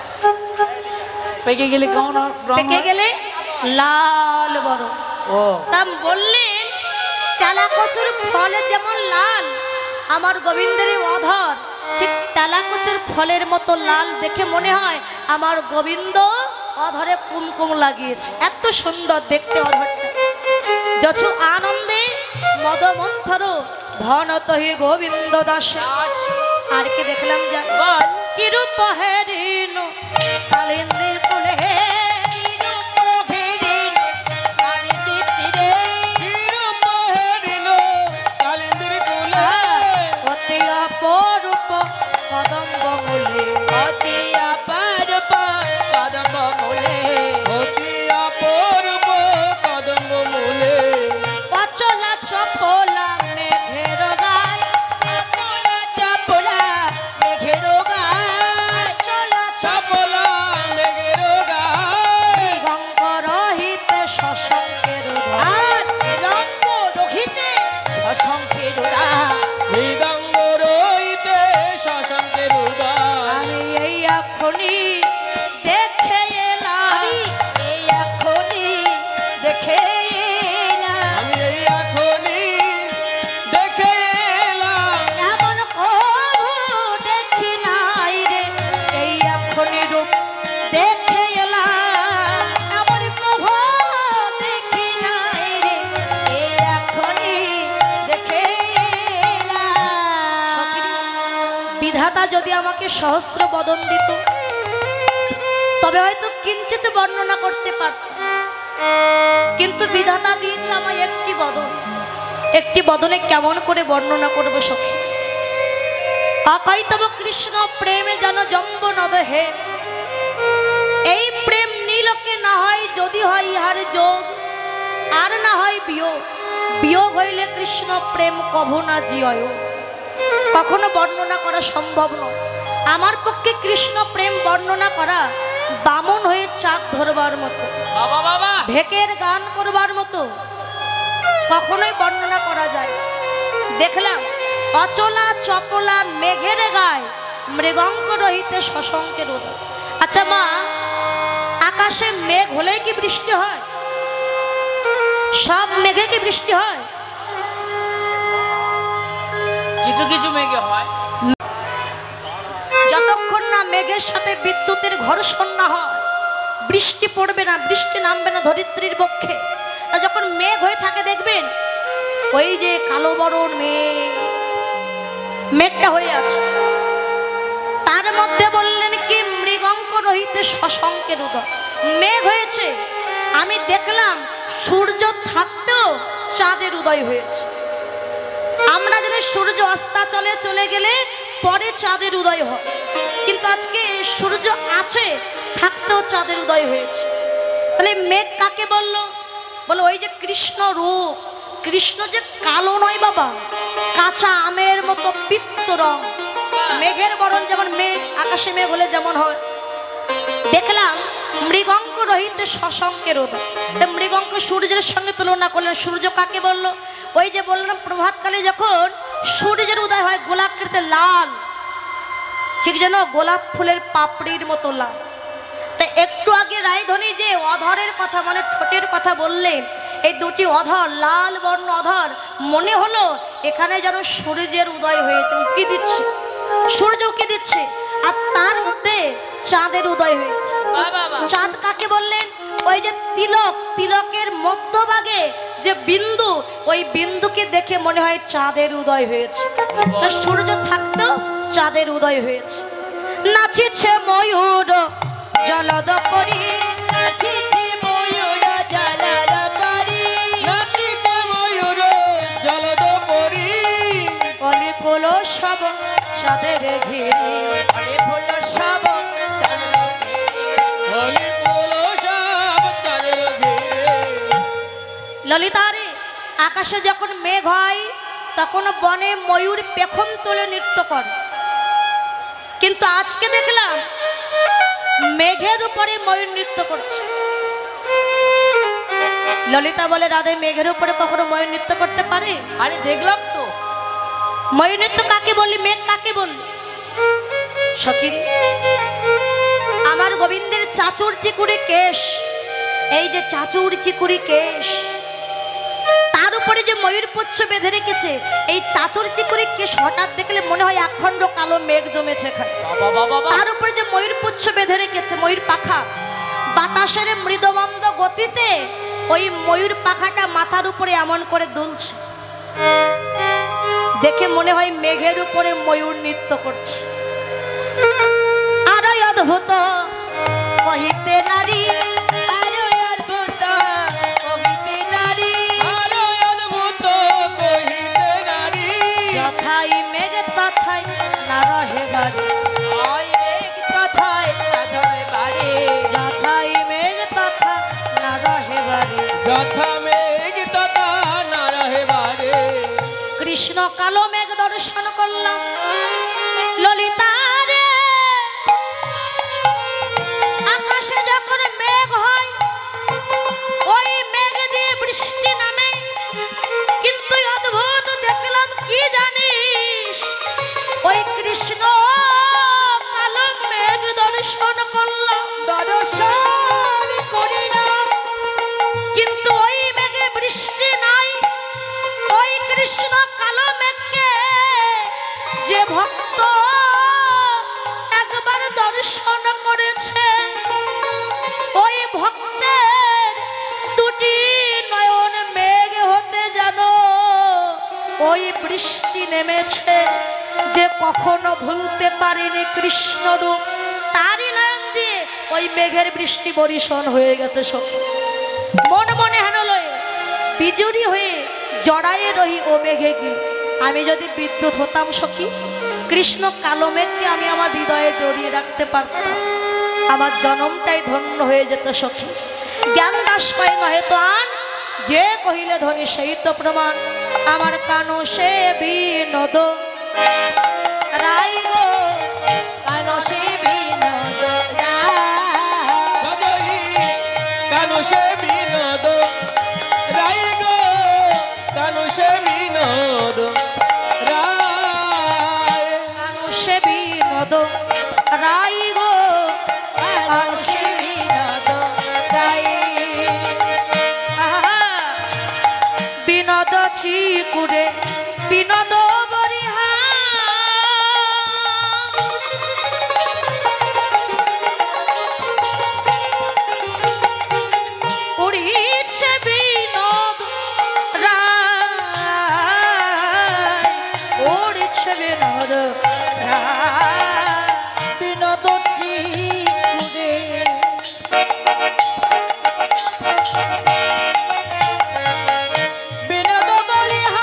পেকে গেলে কেমন রং পেকে হয়? গেলে লাল বড়। ও তা বললেন তেলাকচুর ফলে যেমন লাল, আমার গোবিন্দের এই অধর ঠিক তেলাকচুর ফলের মতো লাল দেখে মনে হয় আমার গোবিন্দ অধরে কুমকুম লাগিয়েছে, এত সুন্দর দেখতে অধরটা। যছ আনন্দে মদমন্থর ধনত হি গোবিন্দ দাস। আর কি দেখলাম জান? বল। কি রূপ হেরিন কালিন্দির কুলে, কি রূপ হেরিন কালিন্দির তীরে, কিরূপ হেরিল কালিন্দির কুলে, অতি অপরূপ কদম্ব মূলে, অতি অপরূপ কদম্ব মূলে, অতি অপূর্ব কদম্ব মূলে, অচলা চপলা মেঘের গায়, অপলা চপলা মেঘের গায়, অচলা চপলা মেঘের গায়ে, দিগঙ্গ রহিতে শশঙ্কের আর রঙ্গ রহিতে অসংখ্যের উদার, মৃদঙ্গ রইতে শশাঙ্কের উদয়। আমি এই এখনই দেখে এলাম, আমি এই এখনই দেখে এলাম, আমি এই এখনই দেখে এলাম, এমন কবু দেখি নাই রে, এই এখনই রূপ দেখে এলাম, এমন প্রভু দেখি নাই রে, এই এখনই দেখে এলাম। বিধাতা যদি আমাকে সহস্র বদন দিত তবে হয়তো কিঞ্চিত বর্ণনা করতে পারতাম, কিন্তু বিধাতা দিয়েছে আমায় একটি বদন, একটি বদনে কেমন করে বর্ণনা করবো সখী? আকাইতব কৃষ্ণ প্রেমে যেন জম্ব নদ হে, এই প্রেম নীলকে না হয় যদি হয় ইহার যোগ, আর না হয় বিয়োগ, বিয়োগ হইলে কৃষ্ণ প্রেম কভু না জিয়, কখনো বর্ণনা করা সম্ভব নয়। আমার পক্ষে কৃষ্ণ প্রেম বর্ণনা করা বামন হয়ে চাক ধরবার মতো, বাবা বাবা ভেকের গান করবার মতো, কখনোই বর্ণনা করা যায়। দেখলাম অচলা চপলা মেঘের গায় মৃগঙ্ক রহিতে শশঙ্কের উদয়। আচ্ছা মা, আকাশে মেঘ হলেই কি বৃষ্টি হয়? সব মেঘে কি বৃষ্টি হয়? কিছু কিছু মেঘে হয়। যতক্ষণ না মেঘের সাথে বিদ্যুতের ঘর্ষণ না হয় বৃষ্টি পড়বে না, বৃষ্টি নামবে না ধরিত্রীর পক্ষে। আর যখন মেঘ হয়ে থাকে দেখবেন ওই যে কালো বরণ মেঘ, মেঘটা হয়ে আছে, তার মধ্যে বললেন কি মৃগঙ্ক রহিতে শশঙ্কের উদয়। মেঘ হয়েছে, আমি দেখলাম সূর্য থাকতেও চাঁদের উদয় হয়েছে। আমরা জানি সূর্য অস্তাচলে চলে গেলে পরে চাঁদের উদয় হয়, কিন্তু আজকে সূর্য আছে থাকতেও চাঁদের উদয় হয়েছে। তাহলে মেঘ কাকে বললো? বলো ওই যে কৃষ্ণ রূপ। কৃষ্ণ যে কালো নয় বাবা, কাঁচা আমের মতো পিত্ত রং। মেঘের বরণ যেমন মেঘ, আকাশে মেঘ হলে যেমন হয়। দেখলাম মৃগঙ্ক রহিতে শশঙ্কের উদয়। মৃগঙ্ক সূর্যের সঙ্গে তুলনা করলেন। সূর্য কাকে বললো? ওই যে বললাম প্রভাতকালে যখন সূর্যের উদয় হয় গোলাকৃতি লাল, ঠিক যেন গোলাপ ফুলের পাপড়ির মতো লাল। তাই একটু আগে রায়ধনী যে অধরের কথা মানে ঠোঁটের কথা বললেন, এই দুটি অধর লাল বর্ণ অধর, মনে হলো এখানে যেন সূর্যের উদয় হয়েছে, উকি দিচ্ছে, সূর্য উকি দিচ্ছে, আর তার মধ্যে চাঁদের উদয় হয়েছে। চাঁদ কাকে বললেন? ওই যে তিলক, তিলকের মধ্যভাগে যে বিন্দু, ওই বিন্দুকে দেখে মনে হয় চাঁদের উদয় হয়েছে। সূর্য থাকতেও চাঁদের উদয় হয়েছে। নাচিছে ময়ূর জলদ পরি, নাচিছে ময়ূর জলদ পরি, নাচিছে ময়ূর জলদ পরি, কলি কোল সব চাঁদের ঘিরে, কলি কোল সব চাঁদের হলি কোল সব চাঁদের ঘিরে। ললিতারে আকাশে যখন মেঘ হয় তখন বনে ময়ূর পেখম তুলে নৃত্য করে, কিন্তু আজকে দেখলাম মেঘের উপরে ময়ূর নৃত্য করছে। ললিতা বলে রাধে মেঘের উপরে কখনো ময়ূর নৃত্য করতে পারে? আরে দেখলাম তো। ময়ূর নৃত্য কাকে বললি, মেঘ কাকে বললি? সখী আমার গোবিন্দের চাচুর চিকুরি কেশ, এই যে চাচুর চিকুরি কেশ, তার উপরে যে ময়ূর পুচ্ছ বেঁধে রেখেছে, এই চাচুর চিকুরি কেশ হঠাৎ দেখলে মনে হয় একখণ্ড কালো মেঘ জমেছে এখানে। তার উপরে যে ময়ূর পুচ্ছ বেঁধে রেখেছে, ময়ূর পাখা, বাতাসের মৃদমন্দ গতিতে ওই ময়ূর পাখাটা মাথার উপরে এমন করে দুলছে, দেখে মনে হয় মেঘের উপরে ময়ূর নৃত্য করছে। আরো অদ্ভুত কহিতে নারী, আরো অদ্ভুত কহিতে নারী, আরো অদ্ভুত কহিতে নারী, যথাই মেঘ তথাই না রহে বাড়ি, ওই মেঘ তথায় না ঝরে বাড়ি, যথাই মেঘ তথা না রহে বাড়ি। যথা মেঘ তথা না রহে বারে। কৃষ্ণ কালো মেঘ দর্শন করলাম। ললিতা রে আকাশে যখন মেঘ হয় ওই মেঘ দিয়ে বৃষ্টি নামে, কিন্তু অদ্ভুত দেখলাম কি জানিস, ওই কৃষ্ণ কালো মেঘ দর্শন করলাম, দর্শন করিলাম, কিন্তু ওই মেঘে বৃষ্টি নাই। ওই কৃষ্ণ কালো মেঘকে যে ভক্ত একবার দর্শন করেছে, ওই ভক্তের দুটি নয়ন মেঘ হতে জানো ওই বৃষ্টি নেমেছে, যে কখনো ভুলতে পারেনি কৃষ্ণ রূপ, তারই নয়ন দিয়ে ওই মেঘের বৃষ্টি বর্ষণ হয়ে গেছে। সব মন মনে হেন লয়ে বিজুরি হয়ে জড়ায়ে রহি ও মেঘে গি, আমি যদি বিদ্যুৎ হতাম সখী, কৃষ্ণ কালো মেঘকে আমি আমার হৃদয়ে জড়িয়ে রাখতে পারতাম, আমার জনমটাই ধন্য হয়ে যেত সখী। জ্ঞান দাস কয় নহে তো আন, যে কহিলে ধনী সেই তো প্রমাণ, আমার কানো সে বিনোদ রাই গো, কানো সে বিনোদ সদয়ী কানো সে বিনোদ রাই গো, কানো সে বিনোদ রাই। বিনোদ রাই গো আরশে বিনোদ রাই আহা বিনোদ চিকুরে বিনোদ বরিহা উড়িছে বিনোদ রায় উড়িছে বিনোদ রায় বিনোদ চিকুরে বিনোদ বরিহা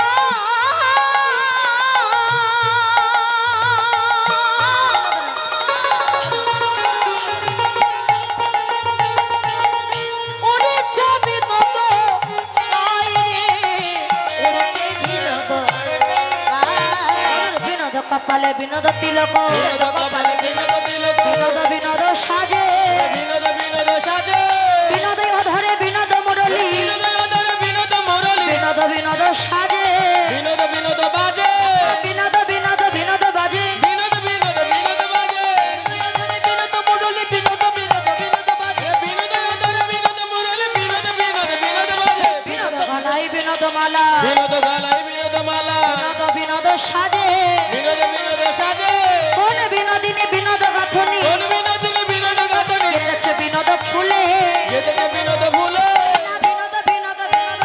উড়িছে বিনোদ রায় রে উড়িছে বিনোদ রায় বিনোদ কপালে বিনোদ তিলক বিনোদ কপালে বিনোদ তিলক বিনোদ বিনোদ সাজে বিনোদ বিনোদ সাজে বিনোদ অধরে বিনোদ মুরলী বিনোদ অধরে বিনোদ মুরলী বিনোদ বিনোদ সাজে বিনোদ বিনোদ বাজে বিনোদ বিনোদ বিনোদ বাজে বিনোদ বিনোদ বিনোদ বাজে বিনোদ মুরলী বিনোদ বিনোদ বিনোদ বাজে বিনোদ অধরে বিনোদ মুরলী বিনোদ বিনোদ বিনোদ বাজে বিনোদ গলায় বিনোদ মালা বিনোদ গলায় বিনোদ মালা বিনোদ বিনোদ সাজে বিনোদ বিনোদ সাজে কোন বিনোদিনী বিনোদ গাথনি কোন বিনোদিনী বিনোদ গাথনি কেটেছে বিনোদ ফুলে যেতে বিনোদ ভুলে বিনোদ বিনোদ বিনোদ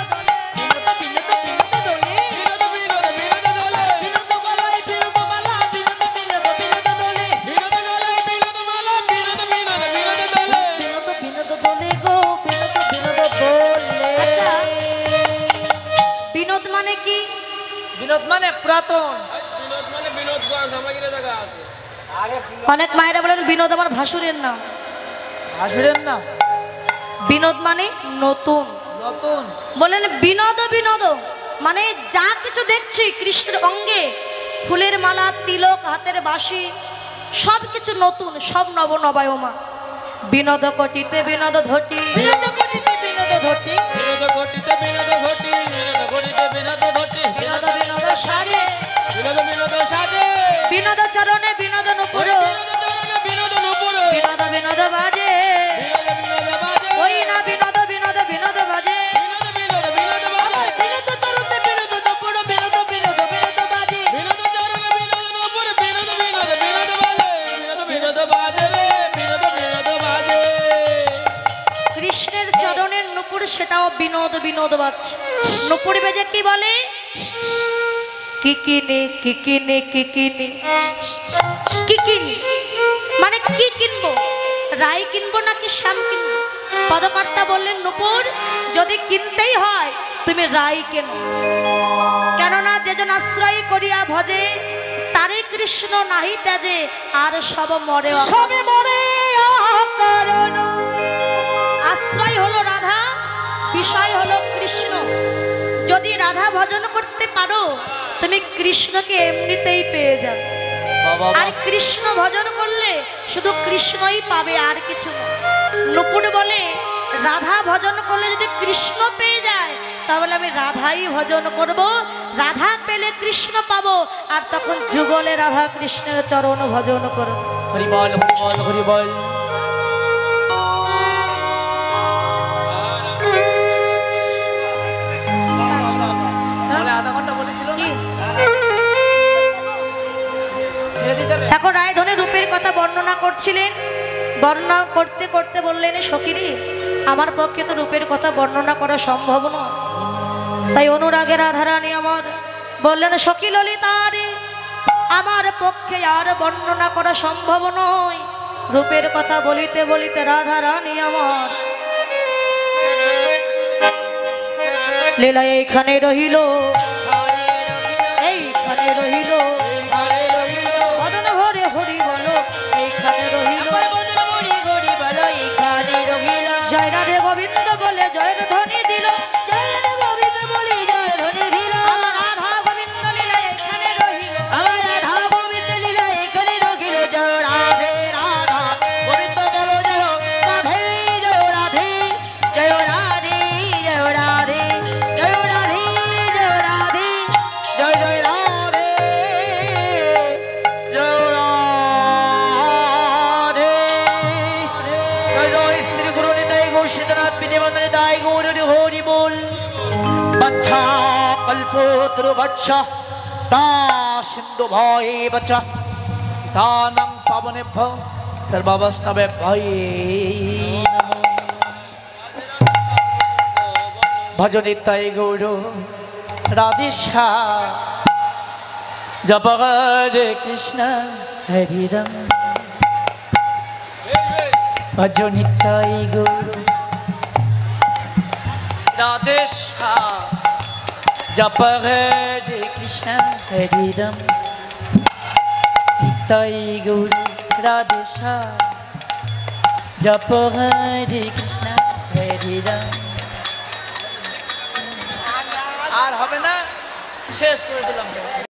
দোলে বিনোদ বিনোদ বিনোদ দোলে বিনোদ বিনোদ বিনোদ দোলে বিনোদ গলায় বিনোদ মালা বিনোদ বিনোদ বিনোদ দোলে বিনোদ গলায় বিনোদ মালা বিনোদ বিনোদ বিনোদ দোলে বিনোদ বিনোদ দোলে গো বিনোদ বিনোদ দোলে আচ্ছা বিনোদ মানে কি বিনোদ মানে পুরাতন। বিনোদ মানে বিনোদ করা সামগ্রী জায়গা আছে অনেক মায়েরা বলেন বিনোদ আমার ভাসুরের নাম আসবেন না বিনোদ মানে নতুন নতুন বলেন বিনোদ বিনোদ মানে যা কিছু দেখছি কৃষ্ণের অঙ্গে ফুলের মালা তিলক হাতের বাঁশি সব কিছু নতুন সব নব নবায়মা বিনোদ কটিতে বিনোদ ধটি বিনোদ কটিতে বিনোদ ধটি বিনোদ ঘটিতে বিনোদ ঘটি বিনোদ ঘটিতে বিনোদ ঘটি বিনোদ বিনোদ সাজে বিনোদ বিনোদ সাজে বিনোদ চরণে বিনোদ নুপুর বিনোদ চরণে বিনোদ নুপুর বিনোদ বিনোদ বাজে বিনোদ বিনোদ বাজে ওই না বিনোদ বিনোদ বিনোদ বাজে বিনোদ বিনোদ বিনোদ বাজে বিনোদ তরুণে বিনোদ নুপুর বিনোদ বিনোদ বিনোদ বাজে বিনোদ চরণে বিনোদ নুপুর বিনোদ বিনোদ বিনোদ বাজে বিনোদ বিনোদ বাজে রে বিনোদ বিনোদ বাজে কৃষ্ণের চরণের নুপুর সেটাও বিনোদ বিনোদ বাজছে নুপুর বেজে কি বলে কিকিনি কিকিনি কিকিনি কিকিনি মানে কি কিনবো রাই কিনবো নাকি শ্যাম কিনবো পদকর্তা বললেন নুপুর যদি কিনতেই হয় তুমি রাই কেনো কেননা যেজন আশ্রয় করিয়া ভজে তারে কৃষ্ণ নাহি ত্যাজে আর সব মরে সবে মরে আশ্রয় হলো রাধা বিষয় হলো কৃষ্ণ যদি রাধা ভজন করতে পারো তুমি কৃষ্ণকে এমনিতেই পেয়ে যাবে আর কৃষ্ণ ভজন করলে শুধু কৃষ্ণই পাবে আর কিছু না নুপুর বলে রাধা ভজন করলে যদি কৃষ্ণ পেয়ে যায় তাহলে আমি রাধাই ভজন করব রাধা পেলে কৃষ্ণ পাবো আর তখন যুগলে রাধা কৃষ্ণের চরণ ভজন করব হরি বল হরি বল হরি বল বলে আধা ঘন্টা বলেছিল কি ছেড়ে দিতে হবে দেখো রায়ধনের রূপের কথা বর্ণনা করছিলেন বর্ণনা করতে করতে বললেন সখীরে আমার পক্ষে তো রূপের কথা বর্ণনা করা সম্ভব নয় তাই অনুরাগের রাধারানী আমার বললেন সখী ললিতা রে আমার পক্ষে আর বর্ণনা করা সম্ভব নয় রূপের কথা বলিতে বলিতে রাধারানী আমার লীলা এইখানে রহিল এইখানে রহিল বদন ভরে হরি বলো এইখানে রহিল জয় রাধে গোবিন্দ বলে জয়ের ধ্বনি দিল জয় রাধে গোবিন্দ বলে জয়ের ধ্বনি দিল আমার রাধা গোবিন্দ লীলা এখানে রহিল আমার রাধা গোবিন্দ লীলা এখানে রহিল জয় রাধে রাধা গোবিন্দ বলো জয় রাধে জয় রাধে জয় রাধে জয় রাধে জয় রাধে জয় রাধে ব্রহ্মপুত্র বৎস তা সিন্ধু ভয়ে বচ তানং পাবনেভ্য সর্বাবস্থবে ভয়ে নমঃ। ভজ নিতাই গৌর রাধেশা জপ হরে কৃষ্ণ হরি রাম। ভজ নিতাই গৌর রাধেশা জপ হরে কৃষ্ণ হরি রাম। নিতাই গৌর রাধেশা জপ হরে কৃষ্ণ হরি রাম। আর হবে না, শেষ করে দিলাম।